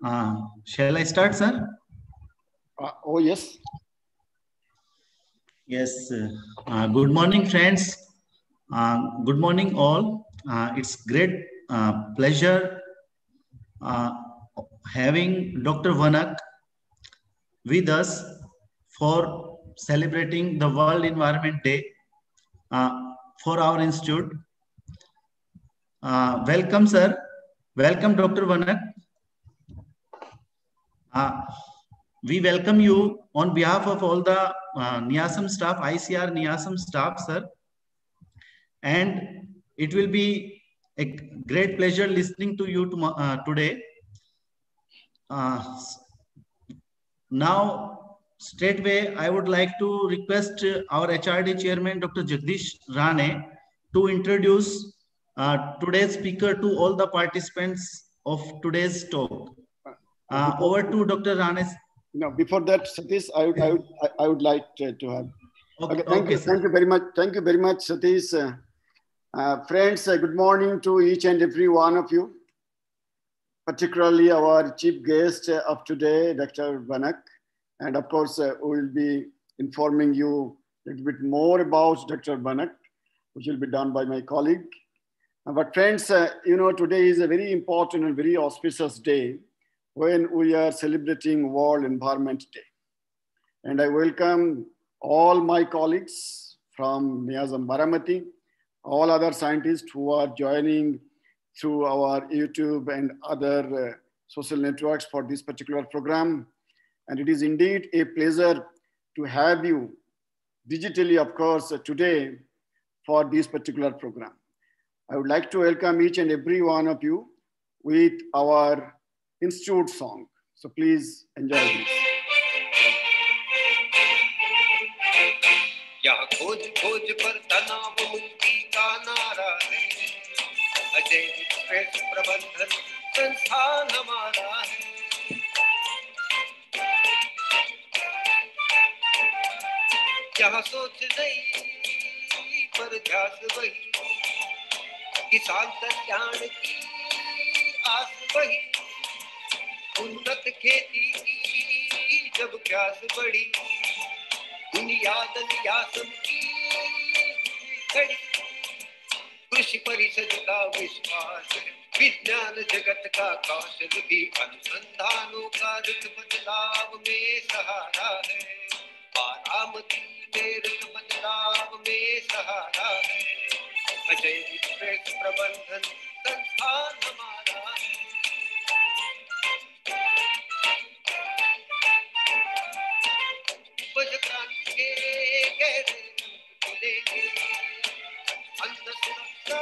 Shall I start, sir? Oh, yes. Yes. Good morning, friends. Good morning, all. It's great pleasure having Dr. Vanak with us for celebrating the World Environment Day for our institute. Welcome, sir. Welcome, Dr. Vanak. We welcome you on behalf of all the NIASM staff, ICR NIASM staff, sir. And it will be a great pleasure listening to you today. Now, straightway, I would like to request our HRD chairman, Dr. Jagdish Rane, to introduce today's speaker to all the participants of today's talk. Over to Dr. Rane. No, before that, Satish, I would like to have. Okay, thank you very much. Thank you very much, Satish. Friends, good morning to each and every one of you, particularly our chief guest of today, Dr. Vanak. And of course, we will be informing you a little bit more about Dr. Vanak, which will be done by my colleague. But friends, today is a very important and very auspicious day when we are celebrating World Environment Day. And I welcome all my colleagues from NIASM Baramati, all other scientists who are joining through our YouTube and other social networks for this particular program. And it is indeed a pleasure to have you digitally, of course, today for this particular program. I would like to welcome each and every one of you with our Institute song. So please enjoy this. यहाँ खोज खोज पर तनाव मुक्ति का नारा है, Ajay express प्रबंधन संस्थान हमारा है। यहाँ सोच नहीं पर ध्यास वही, किसान कल्याण की आस वही, उन्नत खेती की जब प्यास बढ़ी, बुनियाद नियासम की घड़ी, कृषि परिषद का विश्वास है, विज्ञान जगत का कौशल भी अनुसंधानों का रुख बदलाव में सहारा है, बारामती में रुख बदलाव में सहारा है, अजय एक्सप्रेस प्रबंधन संस्थान हमारा है। उपज क्रांति के गहरे खुलेंगे, अन्न सुरक्षा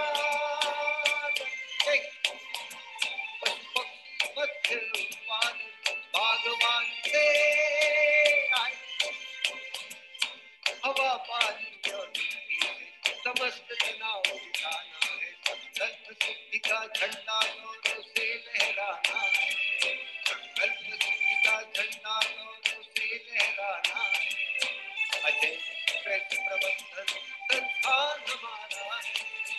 पशु पक्षी मत्स्य उत्पादन बागवान से आए, हवा पानी और मिट्टी से समस्त तनाव मिटाना है, संकल्प सिद्धि का झंडा गौरव से लहराना है, संकल्प सिद्धि का झंडा गौरव से लहराना है, अजय एक्सप्रेस प्रबंधन संस्थान हमारा है।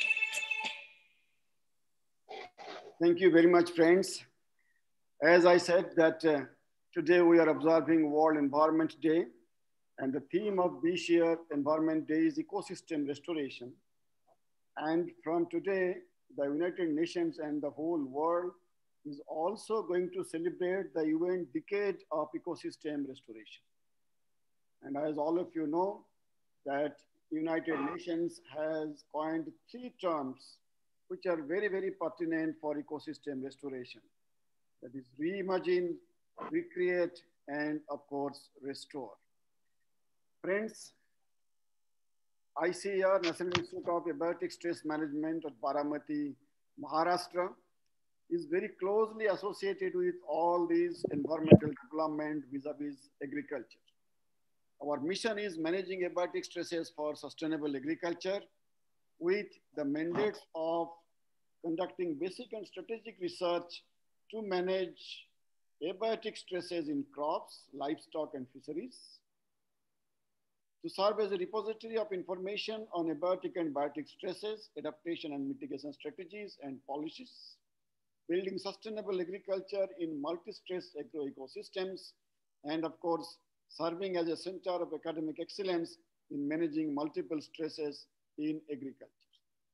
Thank you very much, friends. As I said that today we are observing World Environment Day, and the theme of this year Environment Day is ecosystem restoration. And from today, the United Nations and the whole world is also going to celebrate the UN Decade of Ecosystem Restoration. And as all of you know, that United Nations has coined 3 terms which are very, very pertinent for ecosystem restoration. That is reimagine, recreate, and of course, restore. Friends, ICR, National Institute of Abiotic Stress Management at Baramati, Maharashtra, is very closely associated with all these environmental development vis-a-vis agriculture. Our mission is managing abiotic stresses for sustainable agriculture with the mandate of conducting basic and strategic research to manage abiotic stresses in crops, livestock, and fisheries, to serve as a repository of information on abiotic and biotic stresses, adaptation and mitigation strategies and policies, building sustainable agriculture in multi-stress agro-ecosystems, and of course, serving as a center of academic excellence in managing multiple stresses in agriculture.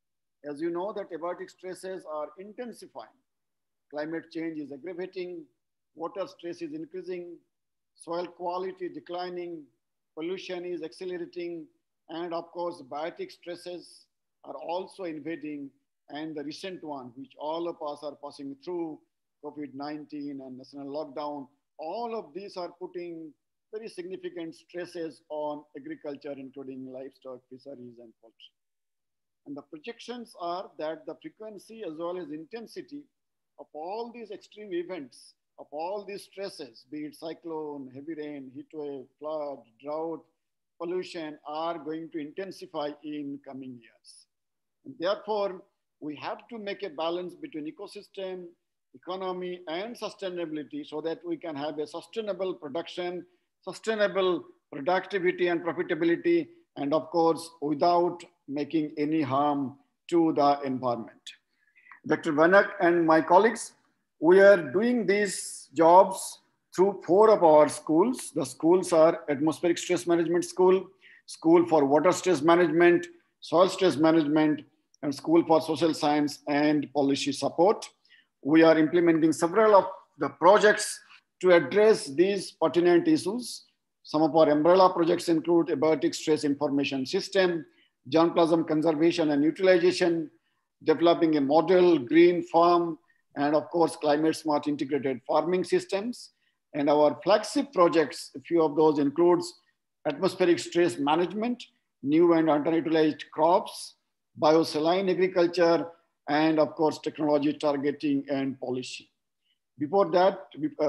As you know that abiotic stresses are intensifying. Climate change is aggravating, water stress is increasing, soil quality declining, pollution is accelerating, and of course, biotic stresses are also invading, and the recent one, which all of us are passing through, COVID-19 and national lockdown, all of these are putting very significant stresses on agriculture, including livestock, fisheries, and poultry. And the projections are that the frequency as well as intensity of all these extreme events, of all these stresses, be it cyclone, heavy rain, heat wave, flood, drought, pollution, are going to intensify in coming years. And therefore, we have to make a balance between ecosystem, economy, and sustainability so that we can have a sustainable production, sustainable productivity and profitability, and of course, without making any harm to the environment. Dr. Vanak and my colleagues, we are doing these jobs through 4 of our schools. The schools are Atmospheric Stress Management School, School for Water Stress Management, Soil Stress Management, and School for Social Science and Policy Support. We are implementing several of the projects to address these pertinent issues. Some of our umbrella projects include abiotic stress information system, germplasm conservation and utilization, developing a model green farm, and of course, climate smart integrated farming systems. And our flagship projects, a few of those includes atmospheric stress management, new and underutilized crops, biosaline agriculture, and of course, technology targeting and policy. Before that,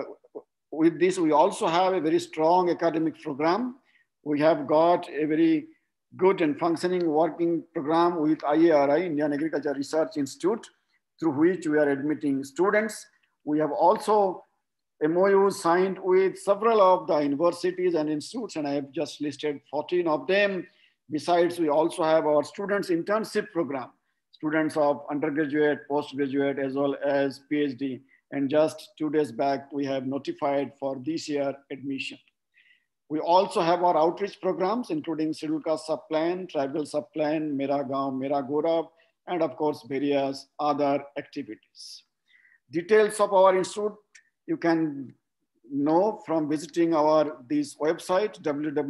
with this, we also have a very strong academic program. We have got a very good and functioning working program with IARI, Indian Agriculture Research Institute, through which we are admitting students. We have also MOUs signed with several of the universities and institutes, and I have just listed 14 of them. Besides, we also have our students internship program, students of undergraduate, postgraduate, as well as PhD. And just 2 days back, we have notified for this year admission. We also have our outreach programs, including Scheduled Caste Sub-Plan, Tribal Sub-Plan, Mera Gaon, Mera Gaurav, and of course, various other activities. Details of our institute, you can know from visiting this website,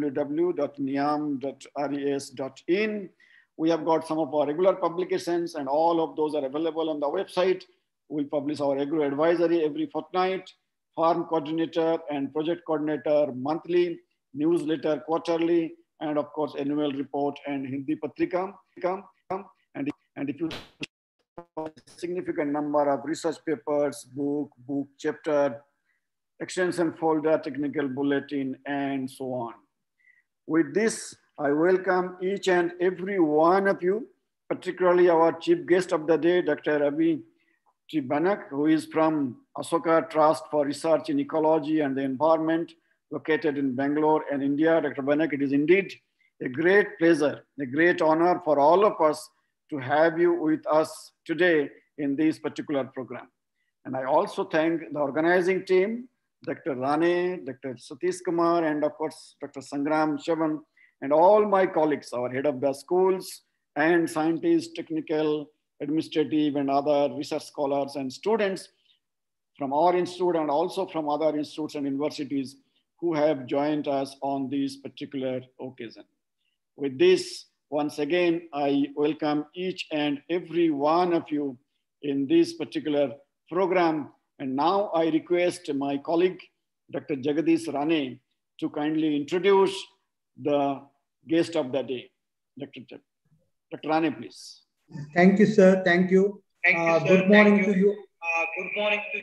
www.niam.res.in. We have got some of our regular publications, and all of those are available on the website. We publish our agro advisory every fortnight, farm coordinator and project coordinator monthly, newsletter quarterly, and of course, annual report and Hindi Patrika. And if you have a significant number of research papers, book chapter, extension folder, technical bulletin, and so on. With this, I welcome each and every one of you, particularly our chief guest of the day, Dr. Abhi Banak, who is from Ashoka Trust for Research in Ecology and the Environment, located in Bangalore and India. Dr. Banak, it is indeed a great pleasure, a great honor for all of us to have you with us today in this particular program. And I also thank the organizing team, Dr. Rane, Dr. Satish Kumar, and of course, Dr. Sangram Shavan, and all my colleagues, our head of the schools and scientists, technical, administrative, and other research scholars and students from our institute and also from other institutes and universities who have joined us on this particular occasion. With this, once again, I welcome each and every one of you in this particular program. And now I request my colleague, Dr. Jagadish Rane, to kindly introduce the guest of the day. Dr. Rane, please. Thank you, sir. Thank you. Good morning to you. Good morning to you.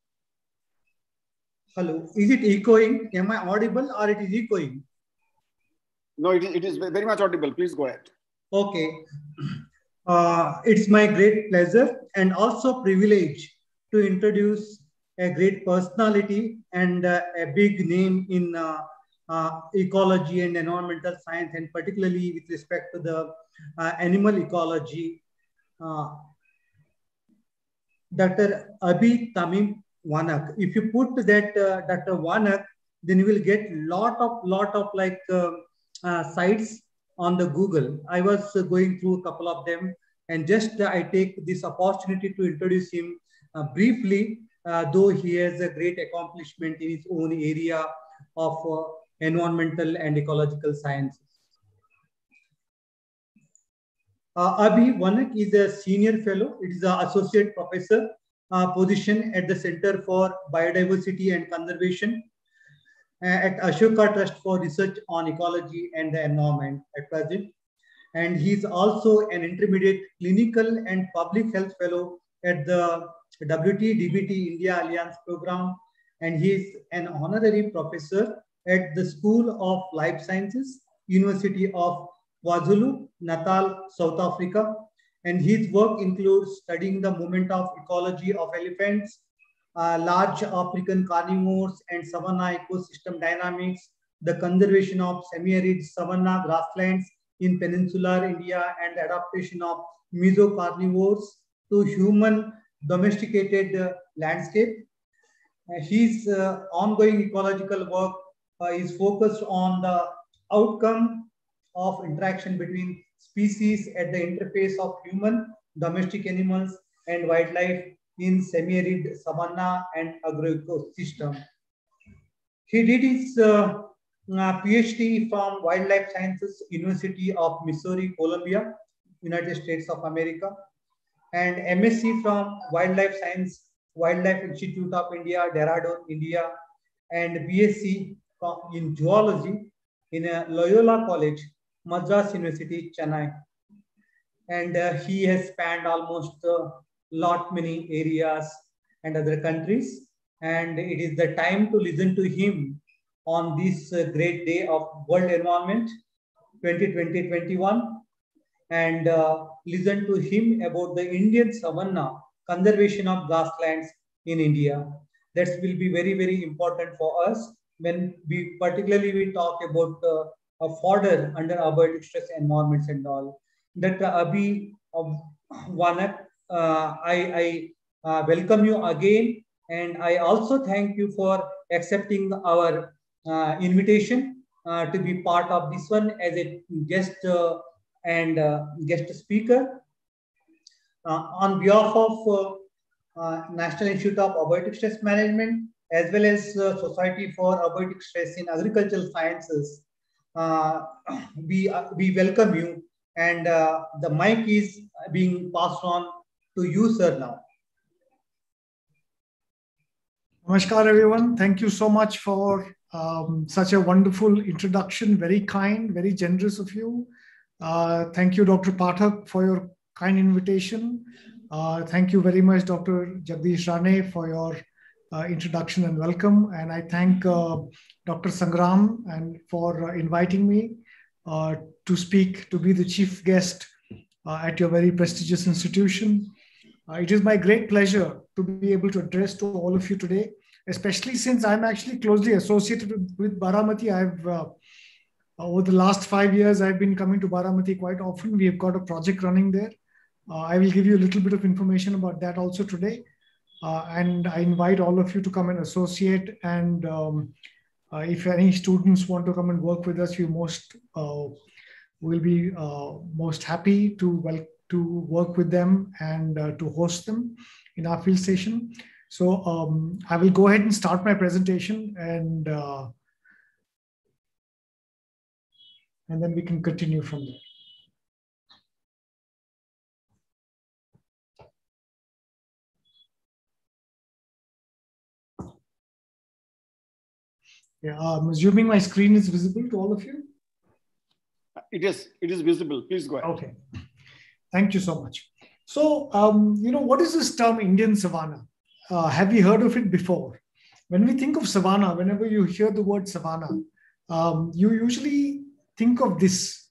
Hello. Is it echoing? Am I audible or it is echoing? No, it is very much audible. Please go ahead. Okay. It's my great pleasure and also privilege to introduce a great personality and a big name in ecology and environmental science, and particularly with respect to the animal ecology. Dr. Abhi Tamim Wanak. If you put that Dr. Wanak, then you will get lot of like sites on the Google. I was going through a couple of them, and just I take this opportunity to introduce him briefly, though he has a great accomplishment in his own area of environmental and ecological sciences. Abhi Wanak is a senior fellow. It is an associate professor position at the Center for Biodiversity and Conservation at Ashoka Trust for Research on Ecology and the Environment at present. And he's also an intermediate clinical and public health fellow at the WT-DBT India Alliance program. And he's an honorary professor at the School of Life Sciences, University of KwaZulu-Natal, South Africa. And his work includes studying the movement of ecology of elephants, large African carnivores and savanna ecosystem dynamics, the conservation of semi-arid savanna grasslands in peninsular India, and the adaptation of mesocarnivores to human domesticated landscape. His ongoing ecological work is focused on the outcome of interaction between species at the interface of human, domestic animals, and wildlife in semi-arid savanna and agroecosystem. He did his PhD from Wildlife Sciences, University of Missouri, Columbia, United States of America, and MSc from Wildlife Science, Wildlife Institute of India, Dehradun, India, and BSc in Zoology in Loyola College, Madras University, Chennai. And he has spanned almost many areas and other countries. And it is the time to listen to him on this great day of World Environment 2020-21, and listen to him about the Indian savanna, conservation of grasslands in India. That will be very, very important for us when we particularly talk about a fodder under abiotic stress environments and all. Dr. Abhi Wanak, I welcome you again, and I also thank you for accepting our invitation to be part of this one as a guest and guest speaker. On behalf of National Institute of Abiotic Stress Management, as well as Society for Abiotic Stress in Agricultural Sciences, we welcome you, and the mic is being passed on to you, sir, now. Namaskar, everyone. Thank you so much for such a wonderful introduction. Very kind, very generous of you. Thank you, Dr. Pathak, for your kind invitation. Thank you very much, Dr. Jagdish Rane, for your introduction and welcome. And I thank Dr. Sangram and for inviting me to speak, to be the chief guest at your very prestigious institution. It is my great pleasure to be able to address to all of you today, especially since I'm actually closely associated with Baramati. I've over the last 5 years, I've been coming to Baramati quite often. We've got a project running there. I will give you a little bit of information about that also today. And I invite all of you to come and associate. And if any students want to come and work with us, we will be most happy to work with them and to host them in our field station. So I will go ahead and start my presentation, and then we can continue from there. Yeah, I'm assuming my screen is visible to all of you. It is visible. Please go ahead. Okay. Thank you so much. So, what is this term Indian savanna? Have you heard of it before? When we think of savanna, whenever you hear the word savanna, you usually think of this.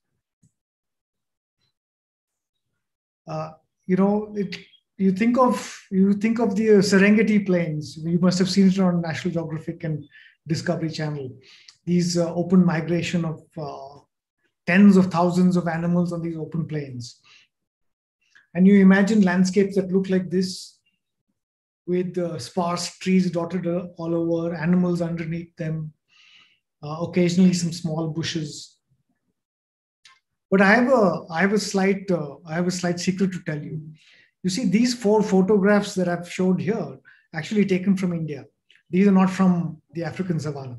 You think of the Serengeti plains. You must have seen it on National Geographic and Discovery Channel. These open migration of tens of thousands of animals on these open plains. And you imagine landscapes that look like this, with sparse trees dotted all over, animals underneath them, occasionally some small bushes. But I have a slight secret to tell you. You see, these 4 photographs that I've showed here, actually taken from India. These are not from the African savanna.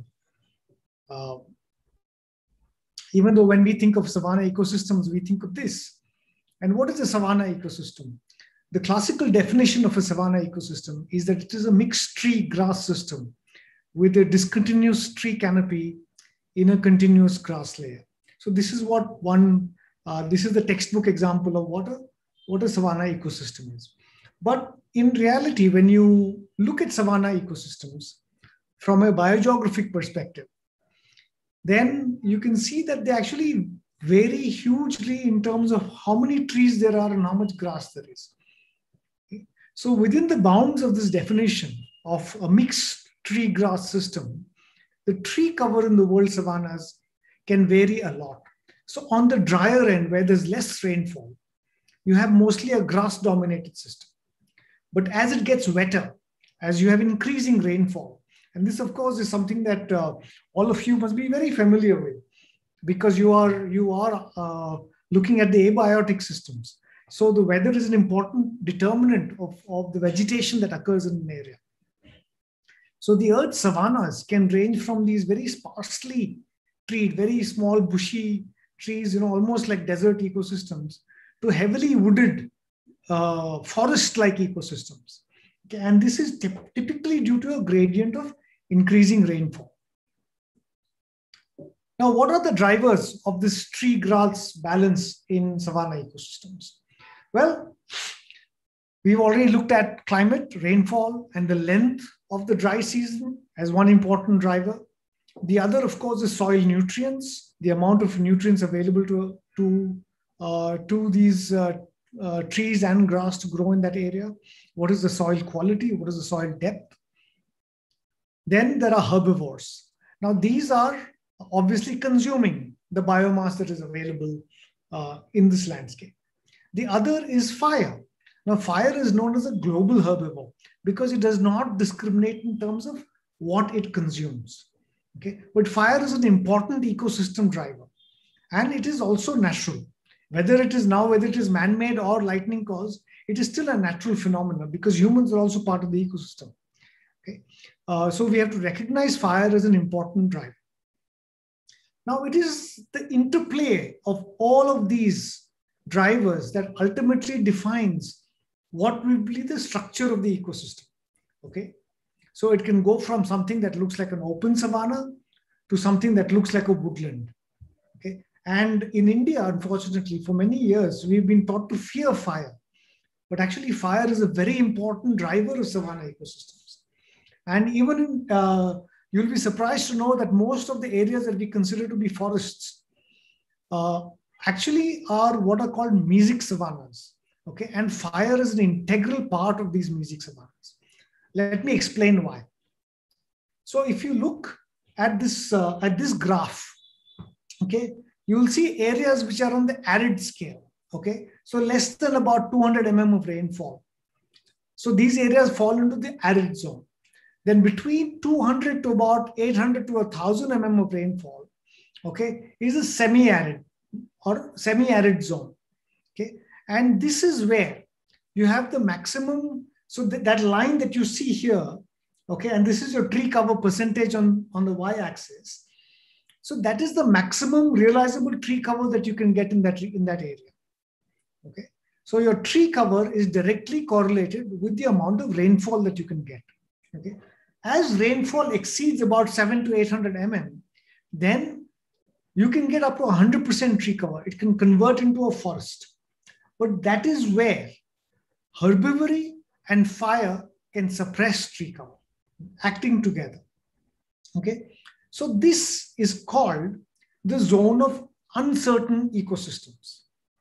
Even though when we think of savanna ecosystems, we think of this. And what is a savanna ecosystem? The classical definition of a savanna ecosystem is that it is a mixed tree grass system with a discontinuous tree canopy in a continuous grass layer. So this is what this is the textbook example of what a savanna ecosystem is. But in reality, when you look at savanna ecosystems from a biogeographic perspective, then you can see that they actually vary hugely in terms of how many trees there are and how much grass there is. Okay? So within the bounds of this definition of a mixed tree grass system, the tree cover in the world savannas can vary a lot. So on the drier end, where there's less rainfall, you have mostly a grass dominated system. But as it gets wetter, as you have increasing rainfall, and this of course is something that all of you must be very familiar with, because you are looking at the abiotic systems. So the weather is an important determinant of the vegetation that occurs in an area. So the earth's savannas can range from these very sparsely treed, very small bushy trees, almost like desert ecosystems, to heavily wooded forest-like ecosystems. Okay? And this is typically due to a gradient of increasing rainfall. Now, what are the drivers of this tree-grass balance in savanna ecosystems? Well, we've already looked at climate, rainfall, and the length of the dry season as one important driver. The other, of course, is soil nutrients, the amount of nutrients available to these trees and grass to grow in that area. What is the soil quality? What is the soil depth? Then there are herbivores. Now, these are obviously consuming the biomass that is available in this landscape. The other is fire. Now, fire is known as a global herbivore because it does not discriminate in terms of what it consumes. Okay? But fire is an important ecosystem driver, and it is also natural. Whether it is man-made or lightning caused, it is still a natural phenomenon because humans are also part of the ecosystem. Okay? So we have to recognize fire as an important driver. Now, it is the interplay of all of these drivers that ultimately defines what will be the structure of the ecosystem. Okay? So it can go from something that looks like an open savanna to something that looks like a woodland. Okay? And in India, unfortunately, for many years, we've been taught to fear fire. But actually, fire is a very important driver of savanna ecosystems. And even you'll be surprised to know that most of the areas that we consider to be forests actually are what are called mesic savannas. Okay? And fire is an integral part of these mesic savannas. Let me explain why. So if you look at this graph, okay, you will see areas which are on the arid scale. Okay, so less than about 200 mm of rainfall. So these areas fall into the arid zone. Then between 200 to about 800 to 1000 mm of rainfall, okay, is a semi-arid or semi-arid zone. Okay, and this is where you have the maximum. So that line that you see here, okay, and this is your tree cover percentage on the y-axis. So that is the maximum realizable tree cover that you can get in that area. Okay, so your tree cover is directly correlated with the amount of rainfall that you can get. Okay, as rainfall exceeds about 700 to 800 mm, then you can get up to 100% tree cover. It can convert into a forest. But that is where herbivory and fire can suppress tree cover, acting together. Okay, so this is called the zone of uncertain ecosystems.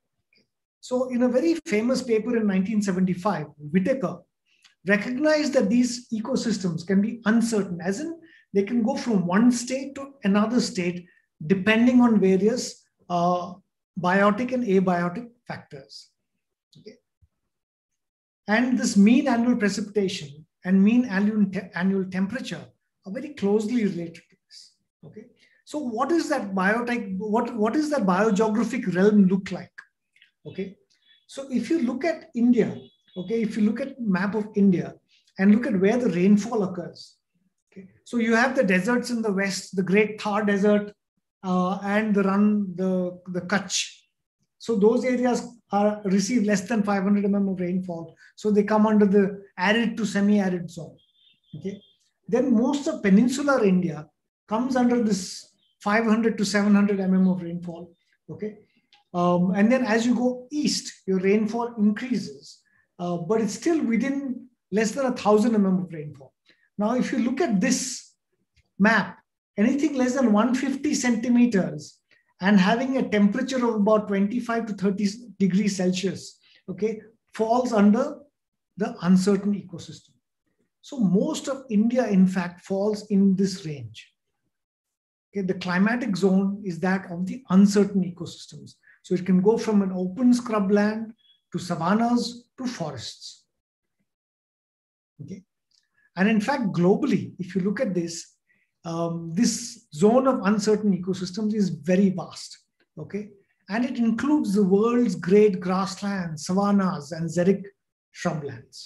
So in a very famous paper in 1975, Whitaker recognized that these ecosystems can be uncertain, as in they can go from one state to another state depending on various biotic and abiotic factors. Okay. And this mean annual precipitation and mean annual temperature are very closely related to this. Okay. So what is that biotype? What is that biogeographic realm look like? Okay. So if you look at India, okay, if you look at map of India and look at where the rainfall occurs, okay, so you have the deserts in the west, the Great Thar Desert, and the Kutch. So those areas receive less than 500 mm of rainfall. So they come under the arid to semi-arid zone. Okay. Then most of peninsular India comes under this 500 to 700 mm of rainfall. Okay. And then as you go east, your rainfall increases, but it's still within less than 1,000 mm of rainfall. Now, if you look at this map, anything less than 150 centimeters and having a temperature of about 25 to 30 degrees Celsius, okay, falls under the uncertain ecosystem. So most of India, in fact, falls in this range. Okay, the climatic zone is that of the uncertain ecosystems. So it can go from an open scrubland to savannas to forests. Okay. And in fact, globally, if you look at this, this zone of uncertain ecosystems is very vast. Okay. And it includes the world's great grasslands, savannas, and xeric shrublands.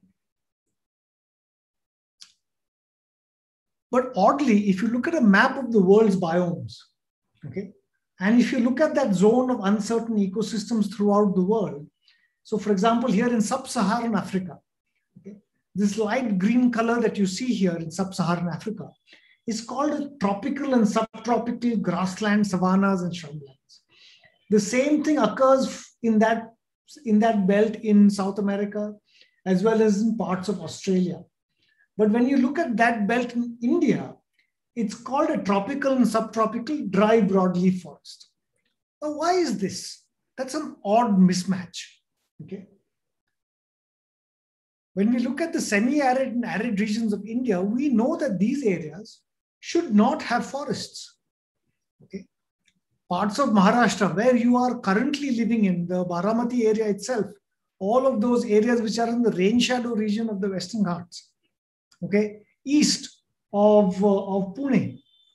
But oddly, if you look at a map of the world's biomes, okay, and if you look at that zone of uncertain ecosystems throughout the world, so for example, here in sub-Saharan Africa, okay, this light green color that you see here in sub-Saharan Africa is called tropical and subtropical grassland, savannas, and shrublands. The same thing occurs in that belt in South America, as well as in parts of Australia. But when you look at that belt in India, it's called a tropical and subtropical dry broadleaf forest. Now, why is this? That's an odd mismatch. Okay. When we look at the semi-arid and arid regions of India, we know that these areas should not have forests. Okay. Parts of Maharashtra, where you are currently living in, the Baramati area itself, all of those areas which are in the rain shadow region of the Western Ghats, okay, east of Pune.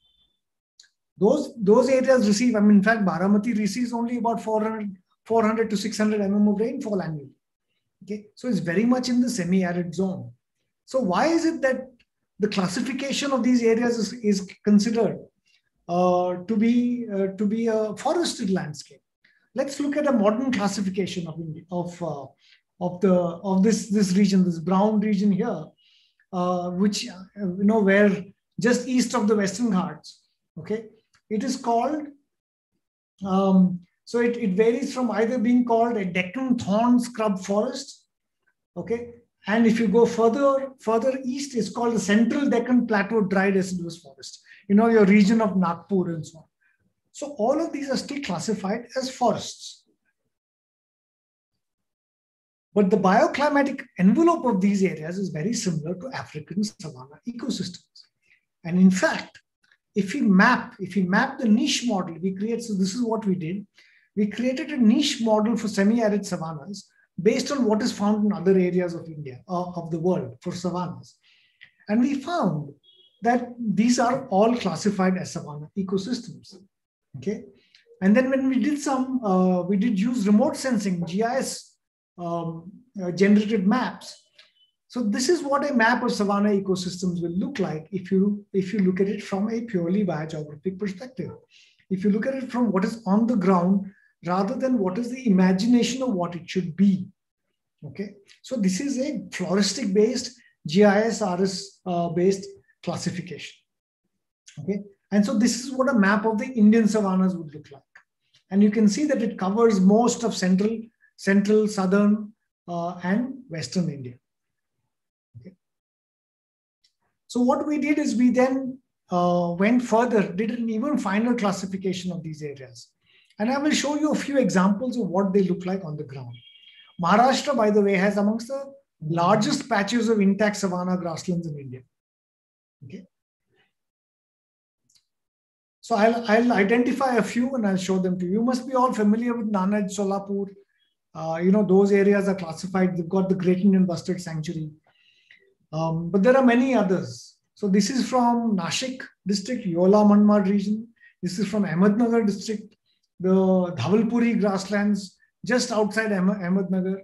Those areas receive, I mean, in fact, Baramati receives only about 400 to 600 mm of rainfall annually. Okay, so it's very much in the semi-arid zone. So why is it that the classification of these areas is considered to be a forested landscape? Let's look at a modern classification of this region, this brown region here, which where just east of the Western Ghats. Okay, it is called. So it varies from either being called a Deccan thorn scrub forest, okay, and if you go further east, it's called the Central Deccan Plateau dry deciduous forest. Your region of Nagpur and so on. So all of these are still classified as forests. But the bioclimatic envelope of these areas is very similar to African savanna ecosystems. And in fact, if we map the niche model we create, so this is what we did. We created a niche model for semi-arid savannas based on what is found in other areas of India, of the world for savannas. And we found that these are all classified as savanna ecosystems. Okay. And then when we did use remote sensing, GIS generated maps. So this is what a map of savanna ecosystems will look like if you look at it from a purely biogeographic perspective. If you look at it from what is on the ground, rather than what is the imagination of what it should be. Okay, so this is a floristic based, GIS RS based classification. Okay, and so this is what a map of the Indian savannas would look like. And you can see that it covers most of central, southern, and western India. Okay. So what we did is we then went further, did an even finer classification of these areas. And I will show you a few examples of what they look like on the ground. Maharashtra, by the way, has amongst the largest patches of intact savanna grasslands in India. Okay. So I'll identify a few and I'll show them to you. You must be all familiar with Nanad, Solapur. Those areas are classified. They've got the Great Indian Bustard Sanctuary. But there are many others. So this is from Nashik district, Yola Manmad region. This is from Ahmednagar district, the Dhavalpuri grasslands just outside Ahmednagar.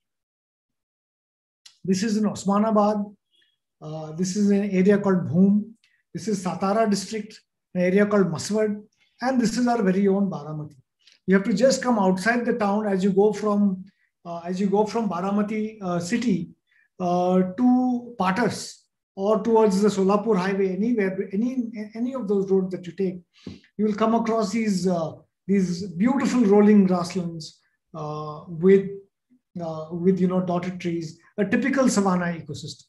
This is in Osmanabad. This is an area called Bhoom. This is Satara district, an area called Maswad. And this is our very own Baramati. You have to just come outside the town as you go from Baramati city to Patas or towards the Solapur highway, anywhere, any of those roads that you take, you will come across these beautiful rolling grasslands with dotted trees, a typical savanna ecosystem.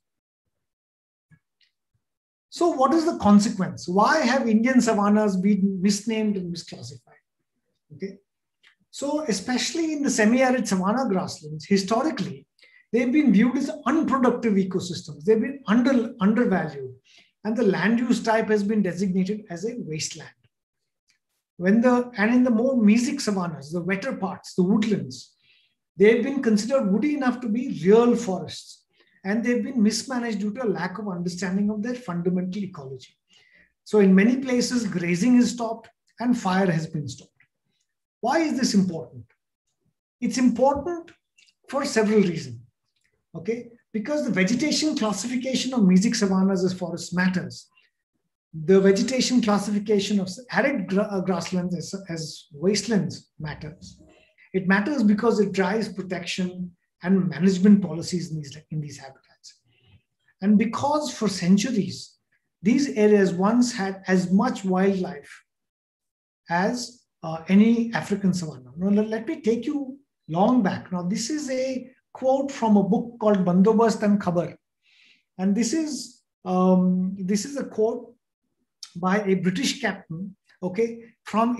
So what is the consequence? Why have Indian savannas been misnamed and misclassified? Okay. So especially in the semi-arid savanna grasslands, historically, they've been viewed as unproductive ecosystems. They've been undervalued, and the land use type has been designated as a wasteland. And in the more mesic savannas, the wetter parts, the woodlands, they've been considered woody enough to be real forests, and they've been mismanaged due to a lack of understanding of their fundamental ecology. So in many places, grazing is stopped and fire has been stopped. Why is this important? It's important for several reasons. Okay, because the vegetation classification of mesic savannas as forests matters. The vegetation classification of arid grasslands as wastelands matters. It matters because it drives protection and management policies in these habitats. And because for centuries, these areas once had as much wildlife as any African savanna. Now, let me take you long back. Now, this is a quote from a book called Bandobast and Khabar. And this is a quote by a British captain, okay, from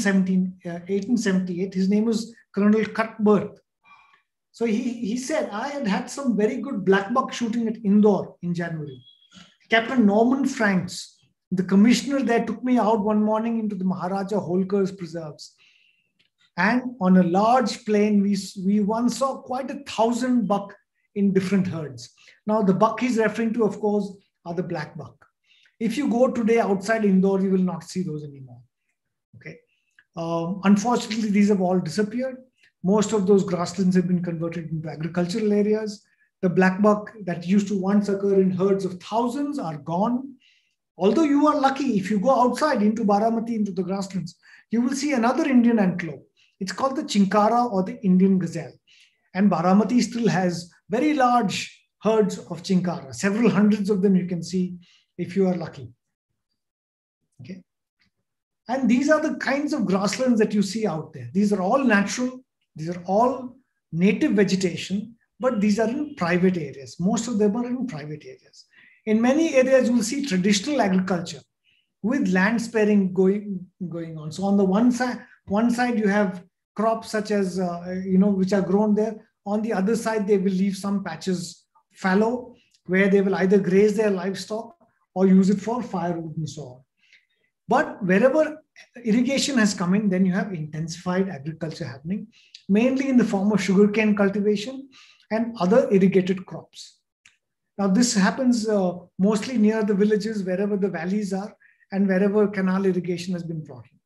1878. His name was Colonel Cuthbert. So he said, I had some very good black buck shooting at Indore in January. Captain Norman Franks, the commissioner there, took me out one morning into the Maharaja Holkar's preserves. And on a large plain, we once saw quite 1,000 buck in different herds. Now, the buck he's referring to, of course, are the black buck. If you go today outside Indore, you will not see those anymore. Okay. Unfortunately, these have all disappeared. Most of those grasslands have been converted into agricultural areas. The black buck that used to once occur in herds of thousands are gone. Although you are lucky, if you go outside into Baramati, into the grasslands, you will see another Indian antelope. It's called the Chinkara or the Indian gazelle. And Baramati still has very large herds of Chinkara. Several hundreds of them you can see if you are lucky. Okay. And these are the kinds of grasslands that you see out there. These are all natural. These are all native vegetation, but these are in private areas. Most of them are in private areas. In many areas, you will see traditional agriculture with land sparing going on. So on the one side you have crops such as, which are grown there. On the other side, they will leave some patches fallow where they will either graze their livestock or use it for firewood and so on. But wherever irrigation has come in, then you have intensified agriculture happening, mainly in the form of sugarcane cultivation and other irrigated crops. Now, this happens mostly near the villages, wherever the valleys are and wherever canal irrigation has been brought in.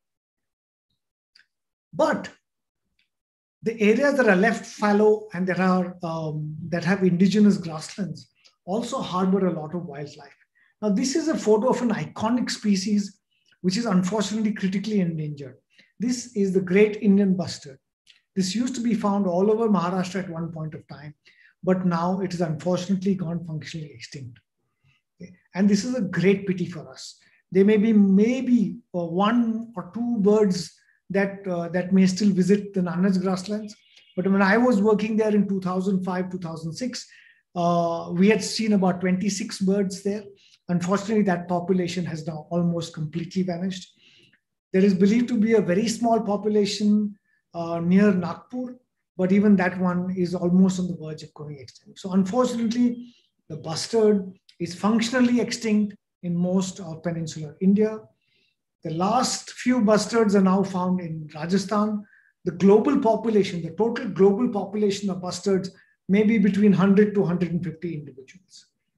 But the areas that are left fallow and that have indigenous grasslands also harbor a lot of wildlife. Now, this is a photo of an iconic species which is unfortunately critically endangered. This is the great Indian bustard. This used to be found all over Maharashtra at one point of time, but now it is unfortunately gone functionally extinct. Okay. And this is a great pity for us. There may be maybe one or two birds that may still visit the Nanaj grasslands. But when I was working there in 2005, 2006, we had seen about 26 birds there. Unfortunately, that population has now almost completely vanished. There is believed to be a very small population near Nagpur, but even that one is almost on the verge of going extinct. So unfortunately, the bustard is functionally extinct in most of peninsular India. The last few bustards are now found in Rajasthan. The global population, the total global population of bustards may be between 100 to 150 individuals.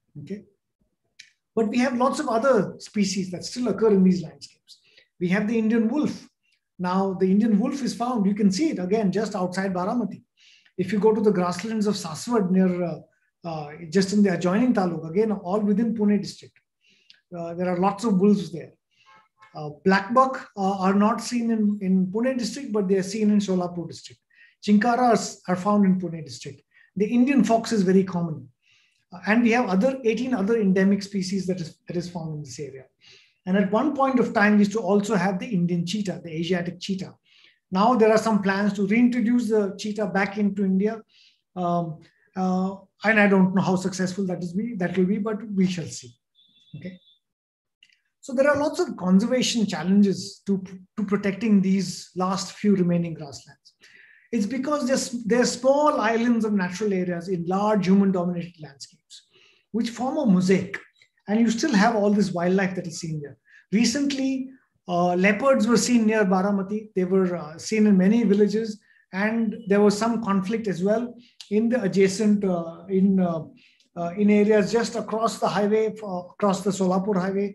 Okay. But we have lots of other species that still occur in these landscapes. We have the Indian wolf. Now, the Indian wolf is found, you can see it again just outside Baramati. If you go to the grasslands of Saswad near, just in the adjoining taluk, again, all within Pune district, there are lots of wolves there. Black buck are not seen in Pune district, but they are seen in Solapur district. Chinkaras are found in Pune district. The Indian fox is very common. And we have 18 other endemic species that is found in this area. And at one point of time, we used to also have the Indian cheetah, the Asiatic cheetah. Now there are some plans to reintroduce the cheetah back into India. And I don't know how successful that will be, but we shall see. Okay. So there are lots of conservation challenges to protecting these last few remaining grasslands. It's because they're small islands of natural areas in large human-dominated landscapes, which form a mosaic. And you still have all this wildlife that is seen there. Recently, leopards were seen near Baramati. They were seen in many villages, and there was some conflict as well in the adjacent, in areas just across the highway, across the Solapur highway,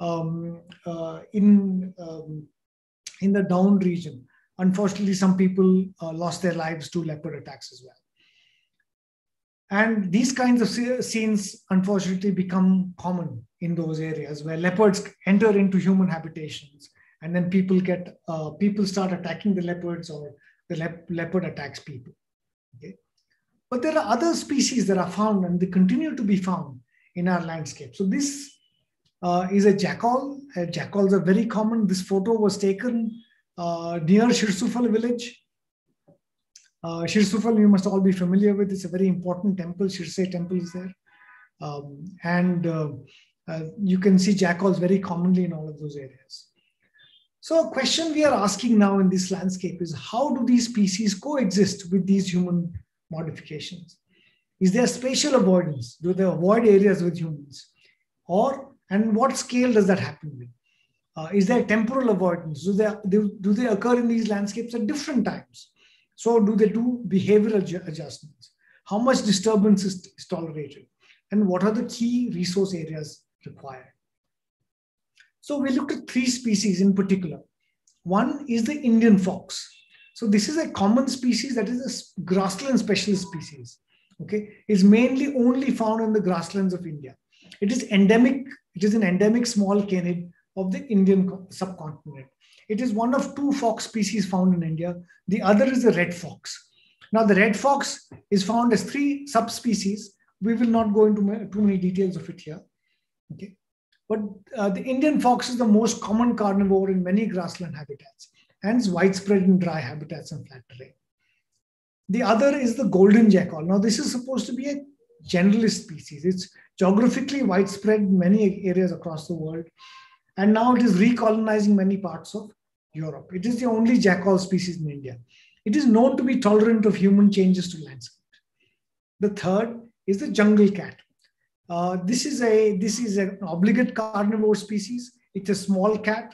in the down region. Unfortunately, some people lost their lives to leopard attacks as well. And these kinds of scenes, unfortunately, become common in those areas where leopards enter into human habitations, and then people start attacking the leopards, or the leopard attacks people. Okay? But there are other species that are found, and they continue to be found in our landscape. So this is a jackal. Jackals are very common. This photo was taken near Shirsufal village. Shirsufal, you must all be familiar with. It's a very important temple. Shirsai temple is there. You can see jackals very commonly in all of those areas. So a question we are asking now in this landscape is, how do these species coexist with these human modifications? Is there spatial avoidance? Do they avoid areas with humans? And what scale does that happen with? Is there temporal avoidance? Do they occur in these landscapes at different times? So do they do behavioral adjustments? How much disturbance is tolerated? And what are the key resource areas required? So we looked at 3 species in particular. One is the Indian fox. So this is a common species that is a grassland specialist species. Okay, it's mainly only found in the grasslands of India. It is endemic. It is an endemic small canid of the Indian subcontinent. It is one of 2 fox species found in India. The other is the red fox. Now, the red fox is found as 3 subspecies. We will not go into too many details of it here. Okay, but the Indian fox is the most common carnivore in many grassland habitats, and is widespread in dry habitats and flat terrain. The other is the golden jackal. Now, this is supposed to be a generalist species. It's geographically widespread in many areas across the world. And now it is recolonizing many parts of Europe. It is the only jackal species in India. It is known to be tolerant of human changes to landscape. The third is the jungle cat. This is an obligate carnivore species. It's a small cat.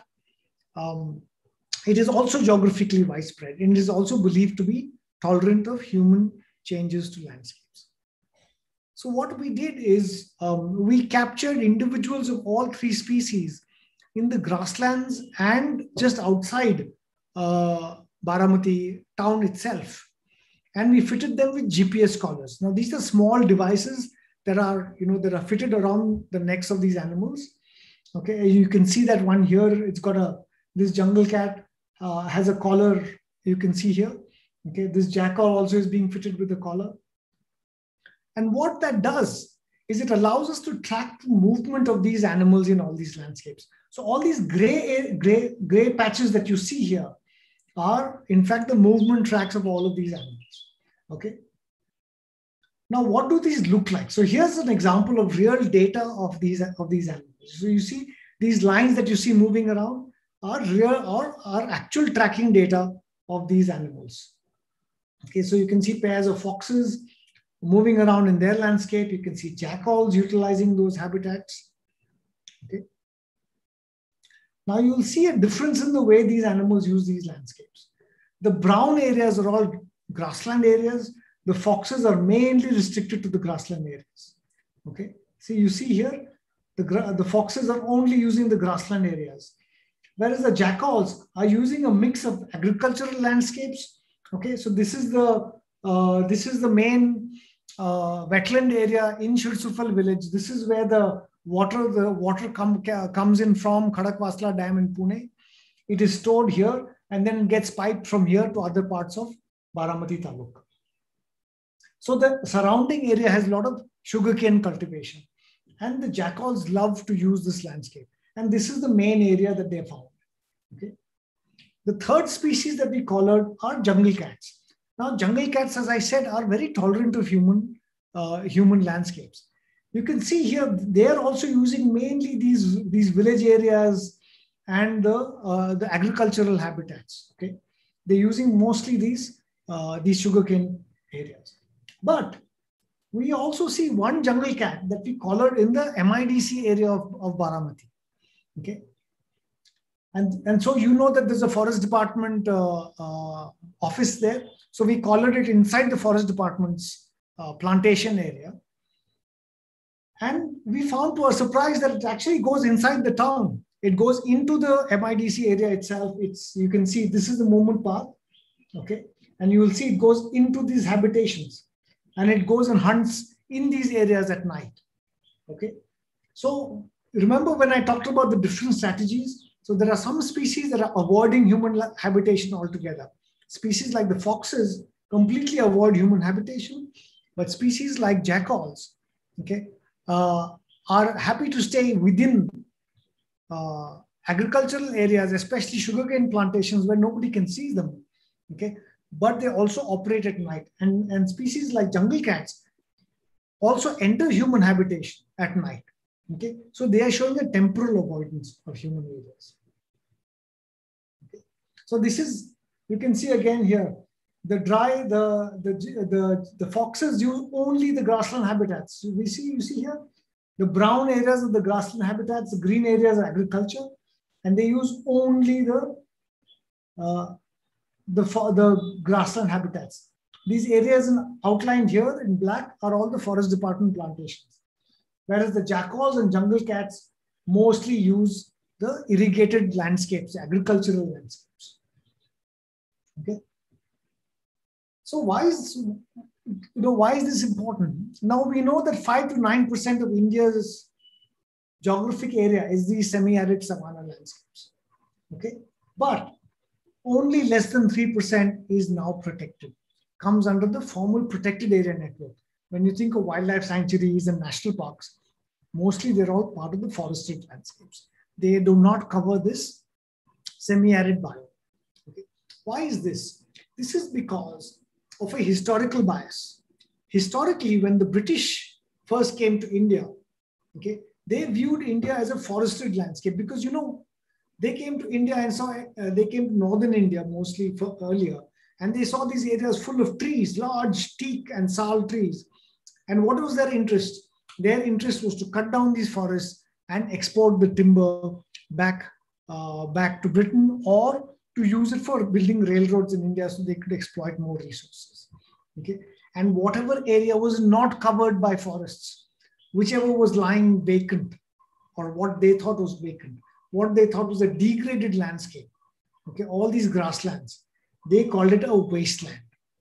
It is also geographically widespread, and it is also believed to be tolerant of human changes to landscapes. So what we did is we captured individuals of all 3 species in the grasslands and just outside Baramati town itself. And we fitted them with GPS collars. Now, these are small devices that are fitted around the necks of these animals. Okay, you can see that one here. It's got this jungle cat has a collar. You can see here. Okay, this jackal also is being fitted with a collar. And what that does is it allows us to track the movement of these animals in all these landscapes. So all these gray patches that you see here are, in fact, the movement tracks of all of these animals. Okay. Now, what do these look like? So here's an example of real data of these animals. So you see these lines that you see moving around are real or are actual tracking data of these animals. Okay, so you can see pairs of foxes moving around in their landscape. You can see jackals utilizing those habitats. Okay. Now you'll see a difference in the way these animals use these landscapes. The brown areas are all grassland areas. The foxes are mainly restricted to the grassland areas. Okay. See, you see here, the foxes are only using the grassland areas, whereas the jackals are using a mix of agricultural landscapes. Okay, so this is the main wetland area in Shirtsufal village. This is where the water comes in from Khadakwasla Dam in Pune. It is stored here and then gets piped from here to other parts of Baramati Taluk. So the surrounding area has a lot of sugarcane cultivation, and the jackals love to use this landscape. And this is the main area that they found. Okay. The third species that we collared are jungle cats. Now, jungle cats, as I said, are very tolerant of human landscapes. You can see here, they are also using mainly these village areas and the agricultural habitats. Okay, they're using mostly these sugarcane areas. But we also see one jungle cat that we collared in the MIDC area of Baramati. Okay, and so you know that there's a forest department office there. So we collared it inside the forest department's plantation area. And we found to our surprise that it actually goes inside the town. It goes into the MIDC area itself. You can see this is the movement path. Okay, and you will see it goes into these habitations, and it goes and hunts in these areas at night. Okay, so remember when I talked about the different strategies? So there are some species that are avoiding human habitation altogether. Species like the foxes completely avoid human habitation, but species like jackals, okay, are happy to stay within agricultural areas, especially sugarcane plantations where nobody can see them. Okay, but they also operate at night. And species like jungle cats also enter human habitation at night. Okay, so they are showing a temporal avoidance of human areas. Okay. So this is, you can see again here, the foxes use only the grassland habitats. So you see here, the brown areas of the grassland habitats, the green areas are agriculture, and they use only the grassland habitats. These areas outlined here in black are all the forest department plantations. Whereas the jackals and jungle cats mostly use the irrigated landscapes, agricultural landscapes. Okay. So why is this important? Now we know that 5 to 9% of India's geographic area is the semi-arid savanna landscapes. Okay, but only less than 3% is now protected, comes under the formal protected area network. When you think of wildlife sanctuaries and national parks, mostly they're all part of the forested landscapes. They do not cover this semi-arid biome. Okay. Why is this? This is because of a historical bias. Historically, when the British first came to India, okay, they viewed India as a forested landscape because, they came to India and they came to northern India mostly earlier, and they saw these areas full of trees, large teak and sal trees. And what was their interest? Their interest was to cut down these forests and export the timber back to Britain, or to use it for building railroads in India so they could exploit more resources. Okay, and whatever area was not covered by forests, whichever was lying vacant, or what they thought was vacant, what they thought was a degraded landscape, okay, all these grasslands, they called it a wasteland.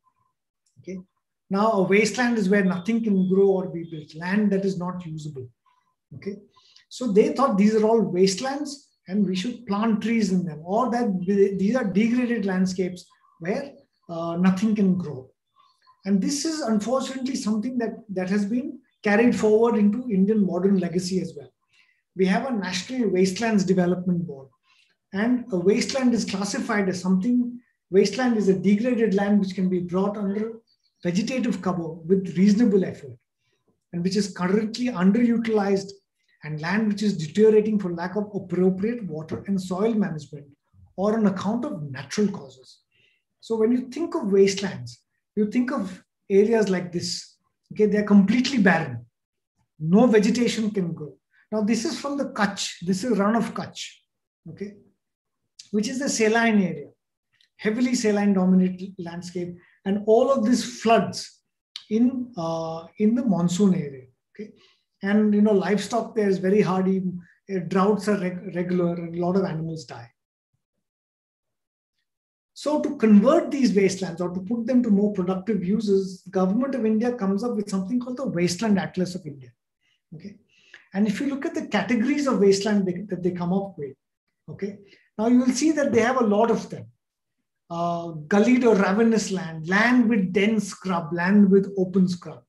Okay, now a wasteland is where nothing can grow or be built, land that is not usable. Okay, so they thought these are all wastelands and we should plant trees in them, or that these are degraded landscapes where nothing can grow. And this is unfortunately something that has been carried forward into Indian modern legacy as well. We have a National Wastelands Development Board, and a wasteland is classified as something. Wasteland is a degraded land which can be brought under vegetative cover with reasonable effort, and which is currently underutilized, and land which is deteriorating for lack of appropriate water and soil management or on account of natural causes. So when you think of wastelands, you think of areas like this. Okay, they're completely barren. No vegetation can grow. Now this is from the Kutch. This is Rann of Kutch, okay, which is the saline area, heavily saline dominated landscape, and all of this floods in the monsoon area. Okay, And livestock there is very hardy. Droughts are regular, and a lot of animals die. So to convert these wastelands or to put them to more productive uses, the government of India comes up with something called the Wasteland Atlas of India. Okay, and if you look at the categories of wasteland that they come up with, okay, now you will see that they have a lot of them. Gullied or ravenous land, land with dense scrub, land with open scrub,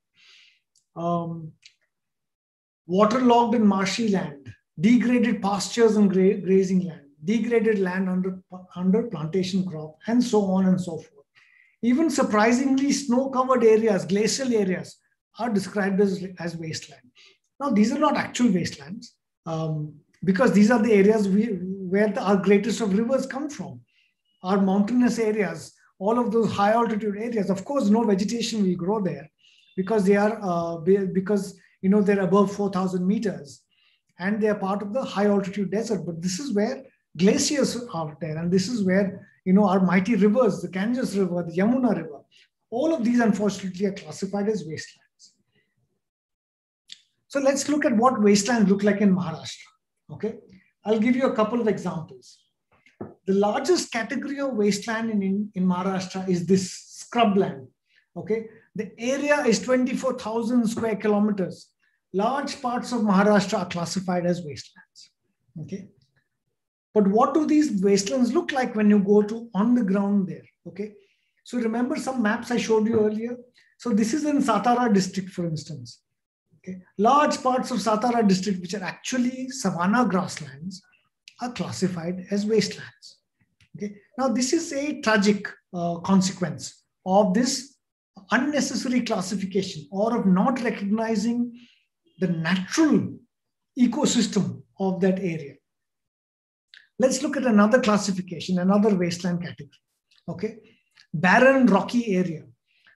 waterlogged and marshy land, degraded pastures and grazing land, degraded land under plantation crop, and so on and so forth. Even surprisingly, snow-covered areas, glacial areas are described as wasteland. Now, these are not actual wastelands because these are the areas where our greatest of rivers come from. Our mountainous areas, all of those high altitude areas, of course, no vegetation will grow there because they are they're above 4,000 meters and they are part of the high altitude desert. But this is where glaciers are there, and this is where our mighty rivers, the Ganges River, the Yamuna River, all of these unfortunately are classified as wastelands. So let's look at what wastelands look like in Maharashtra. Okay, I'll give you a couple of examples. The largest category of wasteland in Maharashtra is this scrubland. Okay, the area is 24,000 square kilometers. Large parts of Maharashtra are classified as wastelands. Okay, but what do these wastelands look like when you go to on the ground there? Okay, so remember some maps I showed you earlier. So this is in Satara district, for instance. Okay, large parts of Satara district, which are actually savanna grasslands, are classified as wastelands. Okay, now this is a tragic consequence of this unnecessary classification or of not recognizing the natural ecosystem of that area. Let's look at another classification, another wasteland category. Okay, barren rocky area,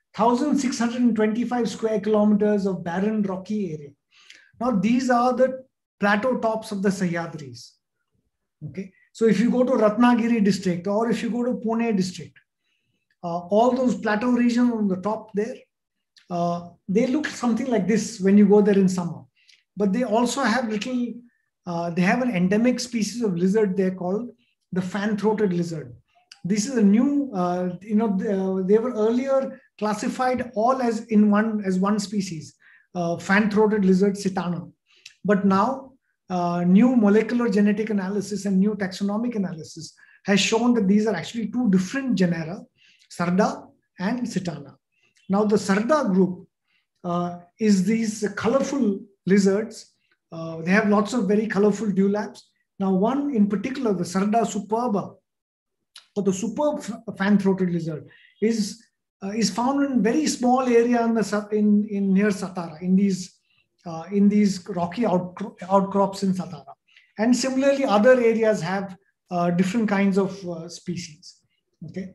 1,625 square kilometers of barren rocky area. Now these are the plateau tops of the Sahyadris. Okay, so if you go to Ratnagiri district or if you go to Pune district, all those plateau regions on the top there, they look something like this when you go there in summer. But they also have they have an endemic species of lizard there called the fan-throated lizard. This is a new, they were earlier classified all as one species, fan-throated lizard Sitana. But now new molecular genetic analysis and new taxonomic analysis has shown that these are actually two different genera, Sarda and Sitana. Now the Sarda group is these colorful lizards. They have lots of very colorful dewlaps. Now one in particular, the Sarda superba, or the superb fan-throated lizard, is found in very small area in near Satara, in these rocky outcrops in Satara. And similarly, other areas have different kinds of species. Okay,